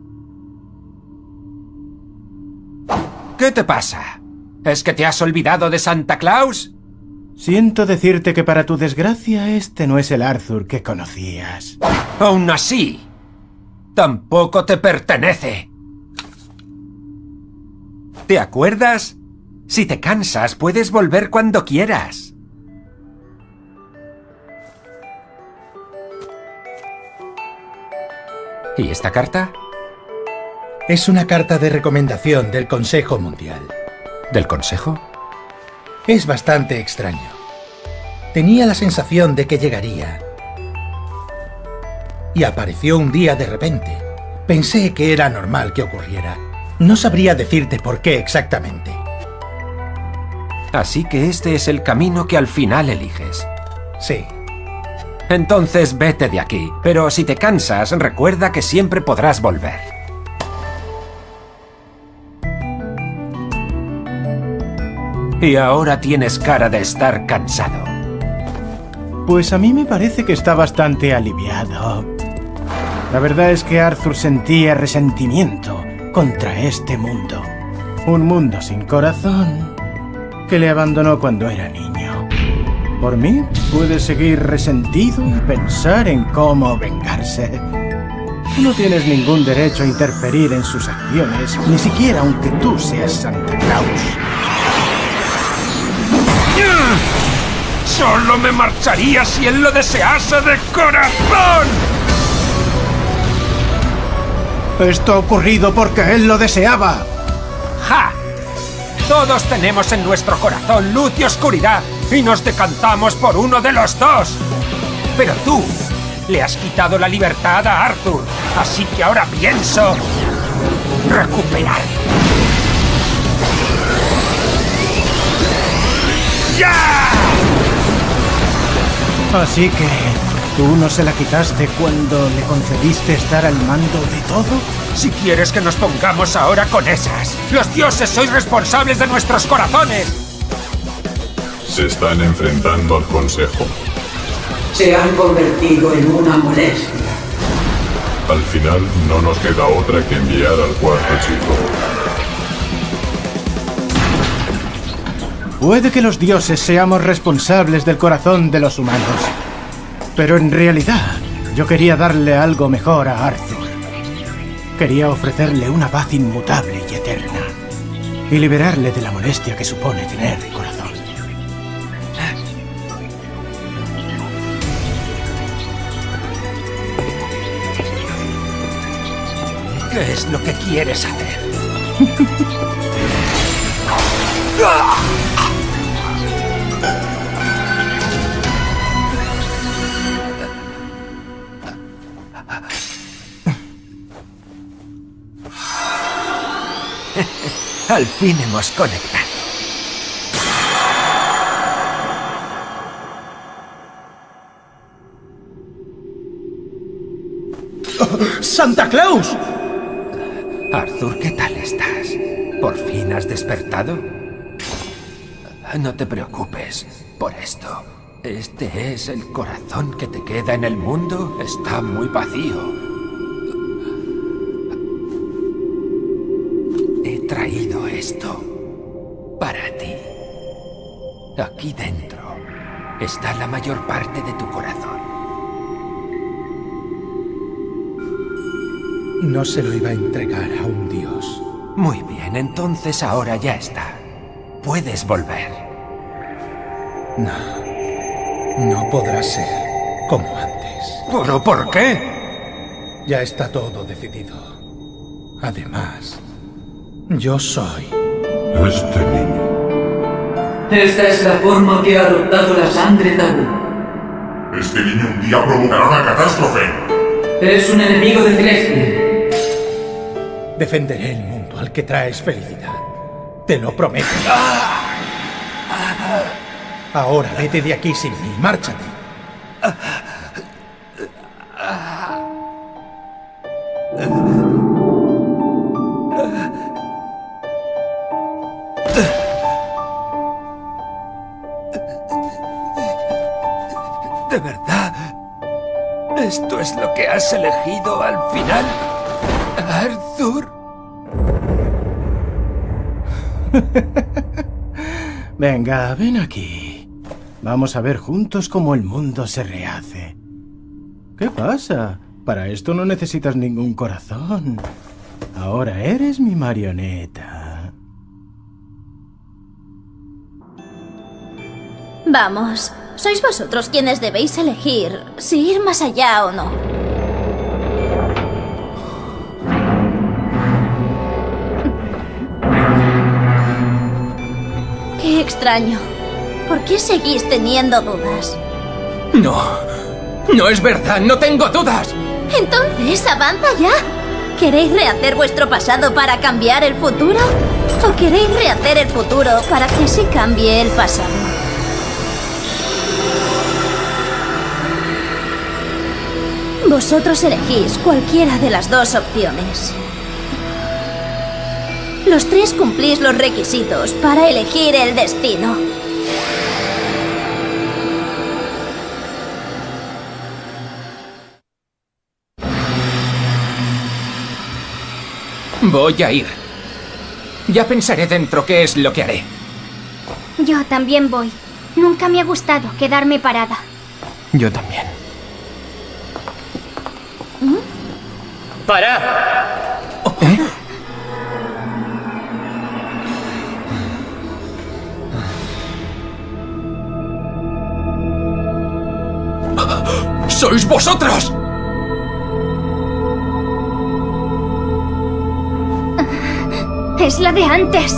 ¿Qué te pasa? ¿Es que te has olvidado de Santa Claus? Siento decirte que para tu desgracia este no es el Arthur que conocías. Aún así, tampoco te pertenece. ¿Te acuerdas? Si te cansas, puedes volver cuando quieras. ¿Y esta carta? Es una carta de recomendación del Consejo Mundial. ¿Del Consejo? Es bastante extraño. Tenía la sensación de que llegaría. Y apareció un día de repente. Pensé que era normal que ocurriera. No sabría decirte por qué exactamente. Así que este es el camino que al final eliges. Sí. Entonces vete de aquí, pero si te cansas, recuerda que siempre podrás volver. Y ahora tienes cara de estar cansado. Pues a mí me parece que está bastante aliviado. La verdad es que Arthur sentía resentimiento contra este mundo. Un mundo sin corazón que le abandonó cuando era niño. Por mí, puede seguir resentido y pensar en cómo vengarse. No tienes ningún derecho a interferir en sus acciones, ni siquiera aunque tú seas Santa Claus. ¡Solo me marcharía si él lo desease de corazón! Esto ha ocurrido porque él lo deseaba. ¡Ja! Todos tenemos en nuestro corazón luz y oscuridad y nos decantamos por uno de los dos. Pero tú le has quitado la libertad a Arthur, así que ahora pienso recuperar. ¡Ya! Así que, ¿tú no se la quitaste cuando le concediste estar al mando de todo? Si quieres que nos pongamos ahora con esas, los dioses sois responsables de nuestros corazones. Se están enfrentando al Consejo. Se han convertido en una molestia. Al final, no nos queda otra que enviar al cuarto hechizo. Puede que los dioses seamos responsables del corazón de los humanos, pero en realidad yo quería darle algo mejor a Arthur. Quería ofrecerle una paz inmutable y eterna y liberarle de la molestia que supone tener corazón. ¿Qué es lo que quieres hacer? Al fin hemos conectado. ¡Oh, ¡Santa Claus! Arthur, ¿qué tal estás? ¿Por fin has despertado? No te preocupes por esto. Este es el corazón que te queda en el mundo. Está muy vacío. He traído esto para ti. Aquí dentro está la mayor parte de tu corazón. No se lo iba a entregar a un dios. Muy bien, entonces ahora ya está. Puedes volver. No. No podrá ser como antes. ¿Pero por qué? Ya está todo decidido. Además, yo soy... Este niño. Esta es la forma que ha adoptado la sangre tabú. Este niño un día provocará una catástrofe. Es un enemigo de Celestia. Defenderé el mundo al que traes felicidad. Te lo prometo. Ahora vete de aquí sin mí. Márchate. ¿De verdad ¿Esto es lo que has elegido al final, Arthur? Venga, ven aquí. Vamos a ver juntos cómo el mundo se rehace. ¿Qué pasa? Para esto no necesitas ningún corazón. Ahora eres mi marioneta. Vamos, sois vosotros quienes debéis elegir si ir más allá o no. Qué extraño. ¿Por qué seguís teniendo dudas? No, no es verdad, no tengo dudas. Entonces, avanza ya. ¿Queréis rehacer vuestro pasado para cambiar el futuro? ¿O queréis rehacer el futuro para que se cambie el pasado? Vosotros elegís cualquiera de las dos opciones. Los tres cumplís los requisitos para elegir el destino. Voy a ir. Ya pensaré dentro qué es lo que haré. Yo también voy. Nunca me ha gustado quedarme parada. Yo también. ¡Para! ¿Eh? ¡Sois vosotros! Es la de antes.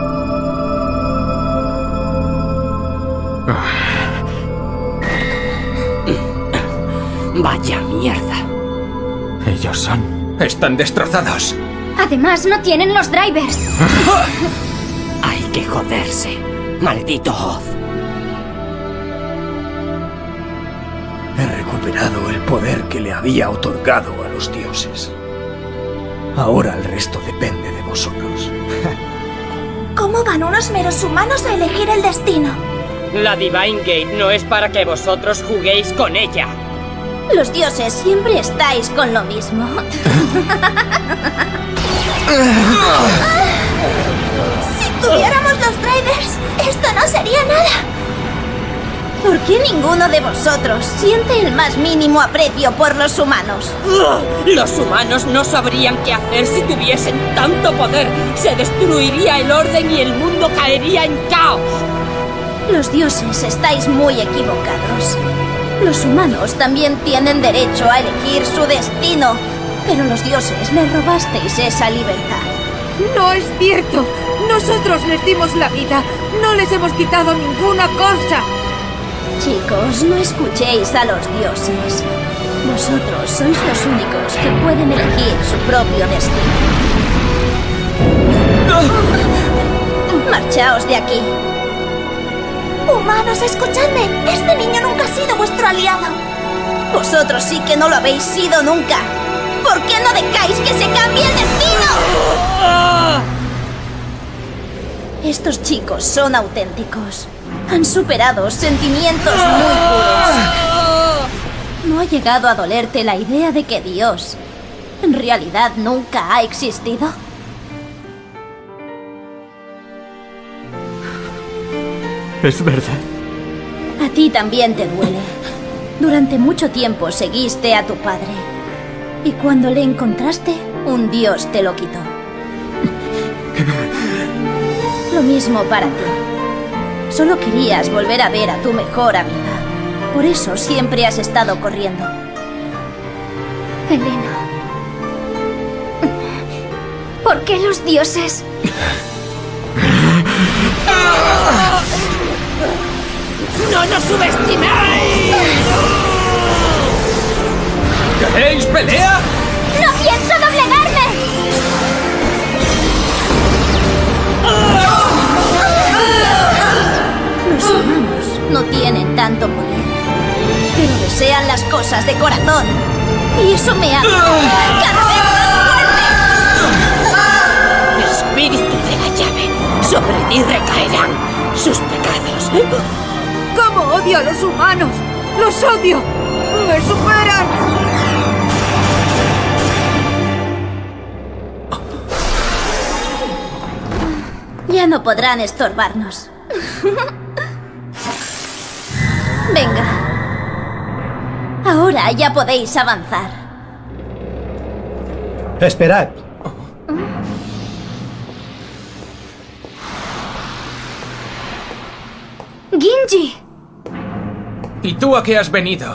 Vaya mierda. Ellos son. Están destrozados. Además, no tienen los drivers. Hay que joderse. Maldito Oz. He recuperado el poder que le había otorgado a los dioses. Ahora el resto depende de vosotros. ¿Cómo van unos meros humanos a elegir el destino? La Divine Gate no es para que vosotros juguéis con ella. Los dioses siempre estáis con lo mismo. Si tuviéramos los drivers, esto no sería nada. ¿Por qué ninguno de vosotros siente el más mínimo aprecio por los humanos? Los humanos no sabrían qué hacer si tuviesen tanto poder. Se destruiría el orden y el mundo caería en caos. Los dioses estáis muy equivocados. Los humanos también tienen derecho a elegir su destino, pero los dioses les robasteis esa libertad. No es cierto. Nosotros les dimos la vida. No les hemos quitado ninguna cosa. Chicos, no escuchéis a los dioses. Vosotros sois los únicos que pueden elegir su propio destino. Marchaos de aquí. Humanos, escuchadme. Este niño nunca ha sido vuestro aliado. Vosotros sí que no lo habéis sido nunca. ¿Por qué no dejáis que se cambie el destino? Estos chicos son auténticos. Han superado sentimientos muy puros. ¿No ha llegado a dolerte la idea de que Dios en realidad nunca ha existido? Es verdad. A ti también te duele. Durante mucho tiempo seguiste a tu padre. Y cuando le encontraste, un dios te lo quitó. Lo mismo para ti. Solo querías volver a ver a tu mejor amiga. Por eso siempre has estado corriendo. Elena. ¿Por qué los dioses? ¡No nos subestiméis! ¿Queréis pelea? ¡No pienso doblegarme! Los humanos no tienen tanto poder, pero desean las cosas de corazón. Y eso me hace cada vez más fuerte. Espíritu de la llave, sobre ti recaerán sus pecados. ¡Cómo odio a los humanos! ¡Los odio! ¡Me superan! Ya no podrán estorbarnos. Venga. Ahora ya podéis avanzar. Esperad. ¡Ginji! ¿Y tú a qué has venido?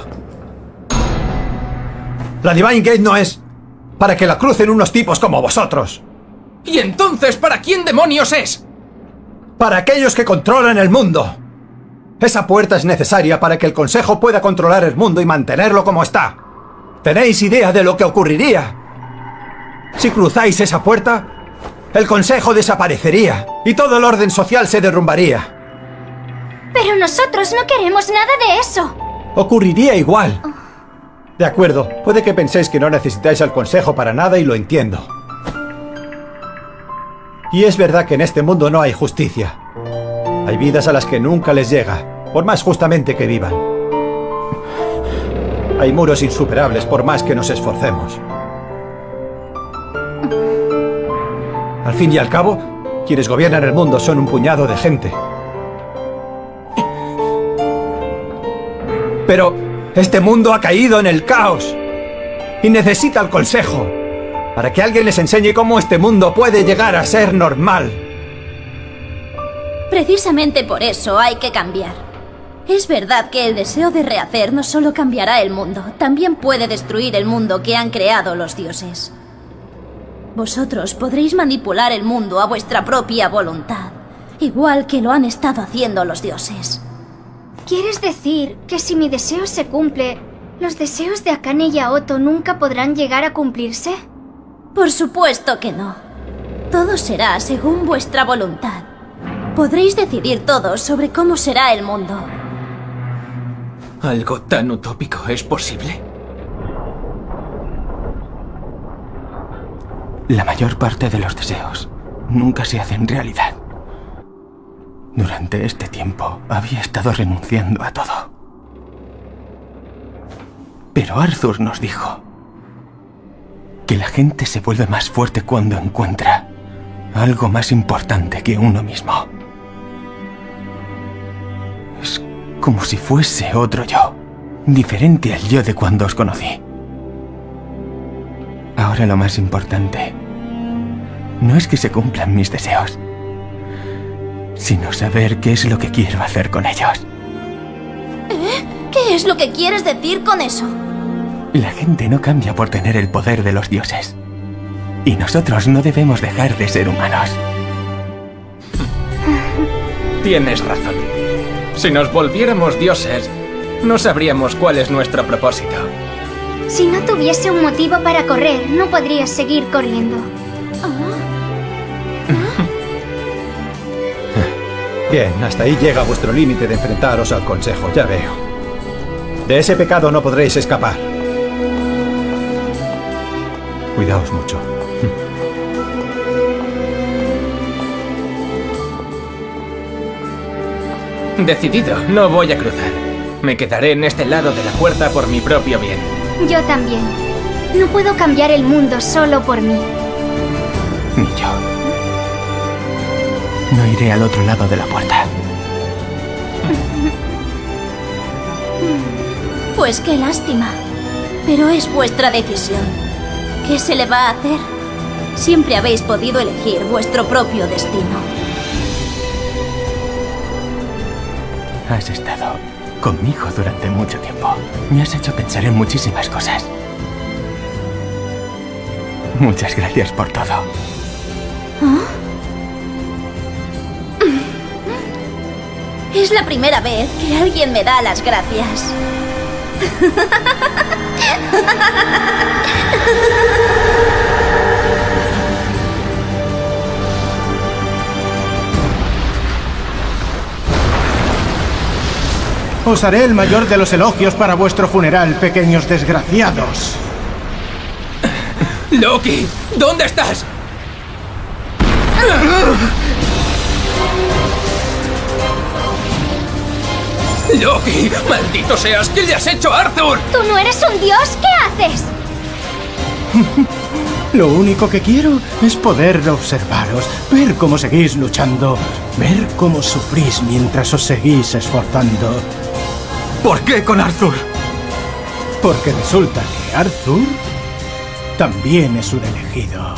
La Divine Gate no es para que la crucen unos tipos como vosotros. ¿Y entonces para quién demonios es? Para aquellos que controlan el mundo. Esa puerta es necesaria para que el Consejo pueda controlar el mundo y mantenerlo como está. ¿Tenéis idea de lo que ocurriría? Si cruzáis esa puerta, el Consejo desaparecería y todo el orden social se derrumbaría. Pero nosotros no queremos nada de eso. Ocurriría igual. De acuerdo, puede que penséis que no necesitáis al Consejo para nada y lo entiendo. Y es verdad que en este mundo no hay justicia. Hay vidas a las que nunca les llega, por más justamente que vivan. Hay muros insuperables por más que nos esforcemos. Al fin y al cabo, quienes gobiernan el mundo son un puñado de gente. Pero este mundo ha caído en el caos y necesita el Consejo para que alguien les enseñe cómo este mundo puede llegar a ser normal. Precisamente por eso hay que cambiar. Es verdad que el deseo de rehacer no solo cambiará el mundo, también puede destruir el mundo que han creado los dioses. Vosotros podréis manipular el mundo a vuestra propia voluntad, igual que lo han estado haciendo los dioses. ¿Quieres decir que si mi deseo se cumple, los deseos de Akane y Aoto nunca podrán llegar a cumplirse? Por supuesto que no. Todo será según vuestra voluntad. Podréis decidir todos sobre cómo será el mundo. ¿Algo tan utópico es posible? La mayor parte de los deseos nunca se hacen realidad. Durante este tiempo había estado renunciando a todo. Pero Arthur nos dijo que la gente se vuelve más fuerte cuando encuentra algo más importante que uno mismo. Es como si fuese otro yo, diferente al yo de cuando os conocí. Ahora lo más importante no es que se cumplan mis deseos, sino saber qué es lo que quiero hacer con ellos. ¿Eh? ¿Qué es lo que quieres decir con eso? La gente no cambia por tener el poder de los dioses. Y nosotros no debemos dejar de ser humanos. Tienes razón. Si nos volviéramos dioses, no sabríamos cuál es nuestro propósito. Si no tuviese un motivo para correr, no podrías seguir corriendo. Bien, hasta ahí llega vuestro límite de enfrentaros al Consejo, ya veo. De ese pecado no podréis escapar. Cuidaos mucho. Decidido, no voy a cruzar. Me quedaré en este lado de la puerta por mi propio bien. Yo también. No puedo cambiar el mundo solo por mí. Ni yo. No iré al otro lado de la puerta. Pues qué lástima. Pero es vuestra decisión. ¿Qué se le va a hacer? Siempre habéis podido elegir vuestro propio destino. Has estado conmigo durante mucho tiempo. Me has hecho pensar en muchísimas cosas. Muchas gracias por todo. ¿Ah? Es la primera vez que alguien me da las gracias. Os haré el mayor de los elogios para vuestro funeral, pequeños desgraciados. ¡Loki! ¿Dónde estás? ¡Loki! ¡Maldito seas! ¿Qué le has hecho a Arthur? ¡Tú no eres un dios! ¿Qué haces? Lo único que quiero es poder observaros, ver cómo seguís luchando, ver cómo sufrís mientras os seguís esforzando. ¿Por qué con Arthur? Porque resulta que Arthur también es un elegido.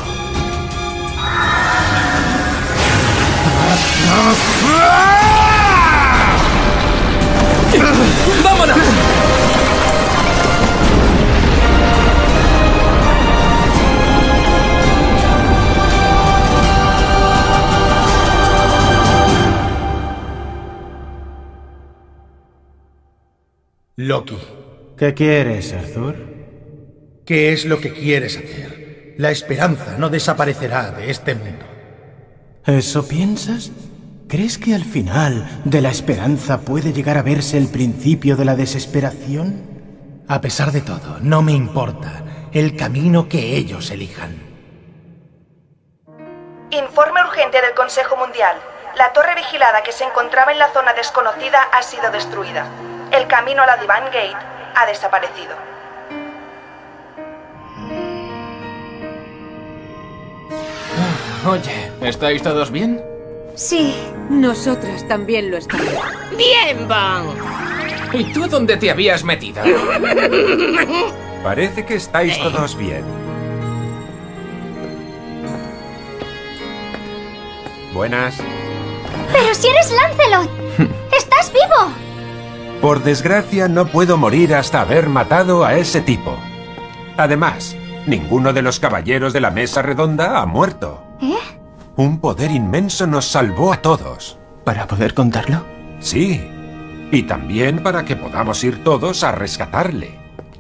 ¡Vámonos! Loki. ¿Qué quieres, Arthur? ¿Qué es lo que quieres hacer? La esperanza no desaparecerá de este mundo. ¿Eso piensas? ¿Crees que al final de la esperanza puede llegar a verse el principio de la desesperación? A pesar de todo, no me importa el camino que ellos elijan. Informe urgente del Consejo Mundial. La torre vigilada que se encontraba en la zona desconocida ha sido destruida. El camino a la Divine Gate ha desaparecido. Oye, ¿estáis todos bien? Sí. Nosotras también lo estamos. ¡Bien, Van! ¿Y tú dónde te habías metido? Parece que estáis todos bien. Buenas. ¡Pero si eres Lancelot! ¡Estás vivo! Por desgracia, no puedo morir hasta haber matado a ese tipo. Además, ninguno de los caballeros de la mesa redonda ha muerto. ¿Eh? Un poder inmenso nos salvó a todos. ¿Para poder contarlo? Sí. Y también para que podamos ir todos a rescatarle.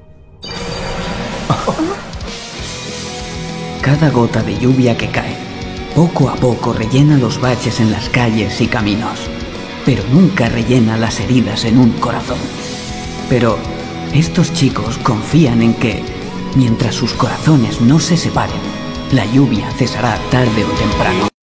Cada gota de lluvia que cae, poco a poco rellena los baches en las calles y caminos, pero nunca rellena las heridas en un corazón. Pero estos chicos confían en que, mientras sus corazones no se separen, la lluvia cesará tarde o temprano.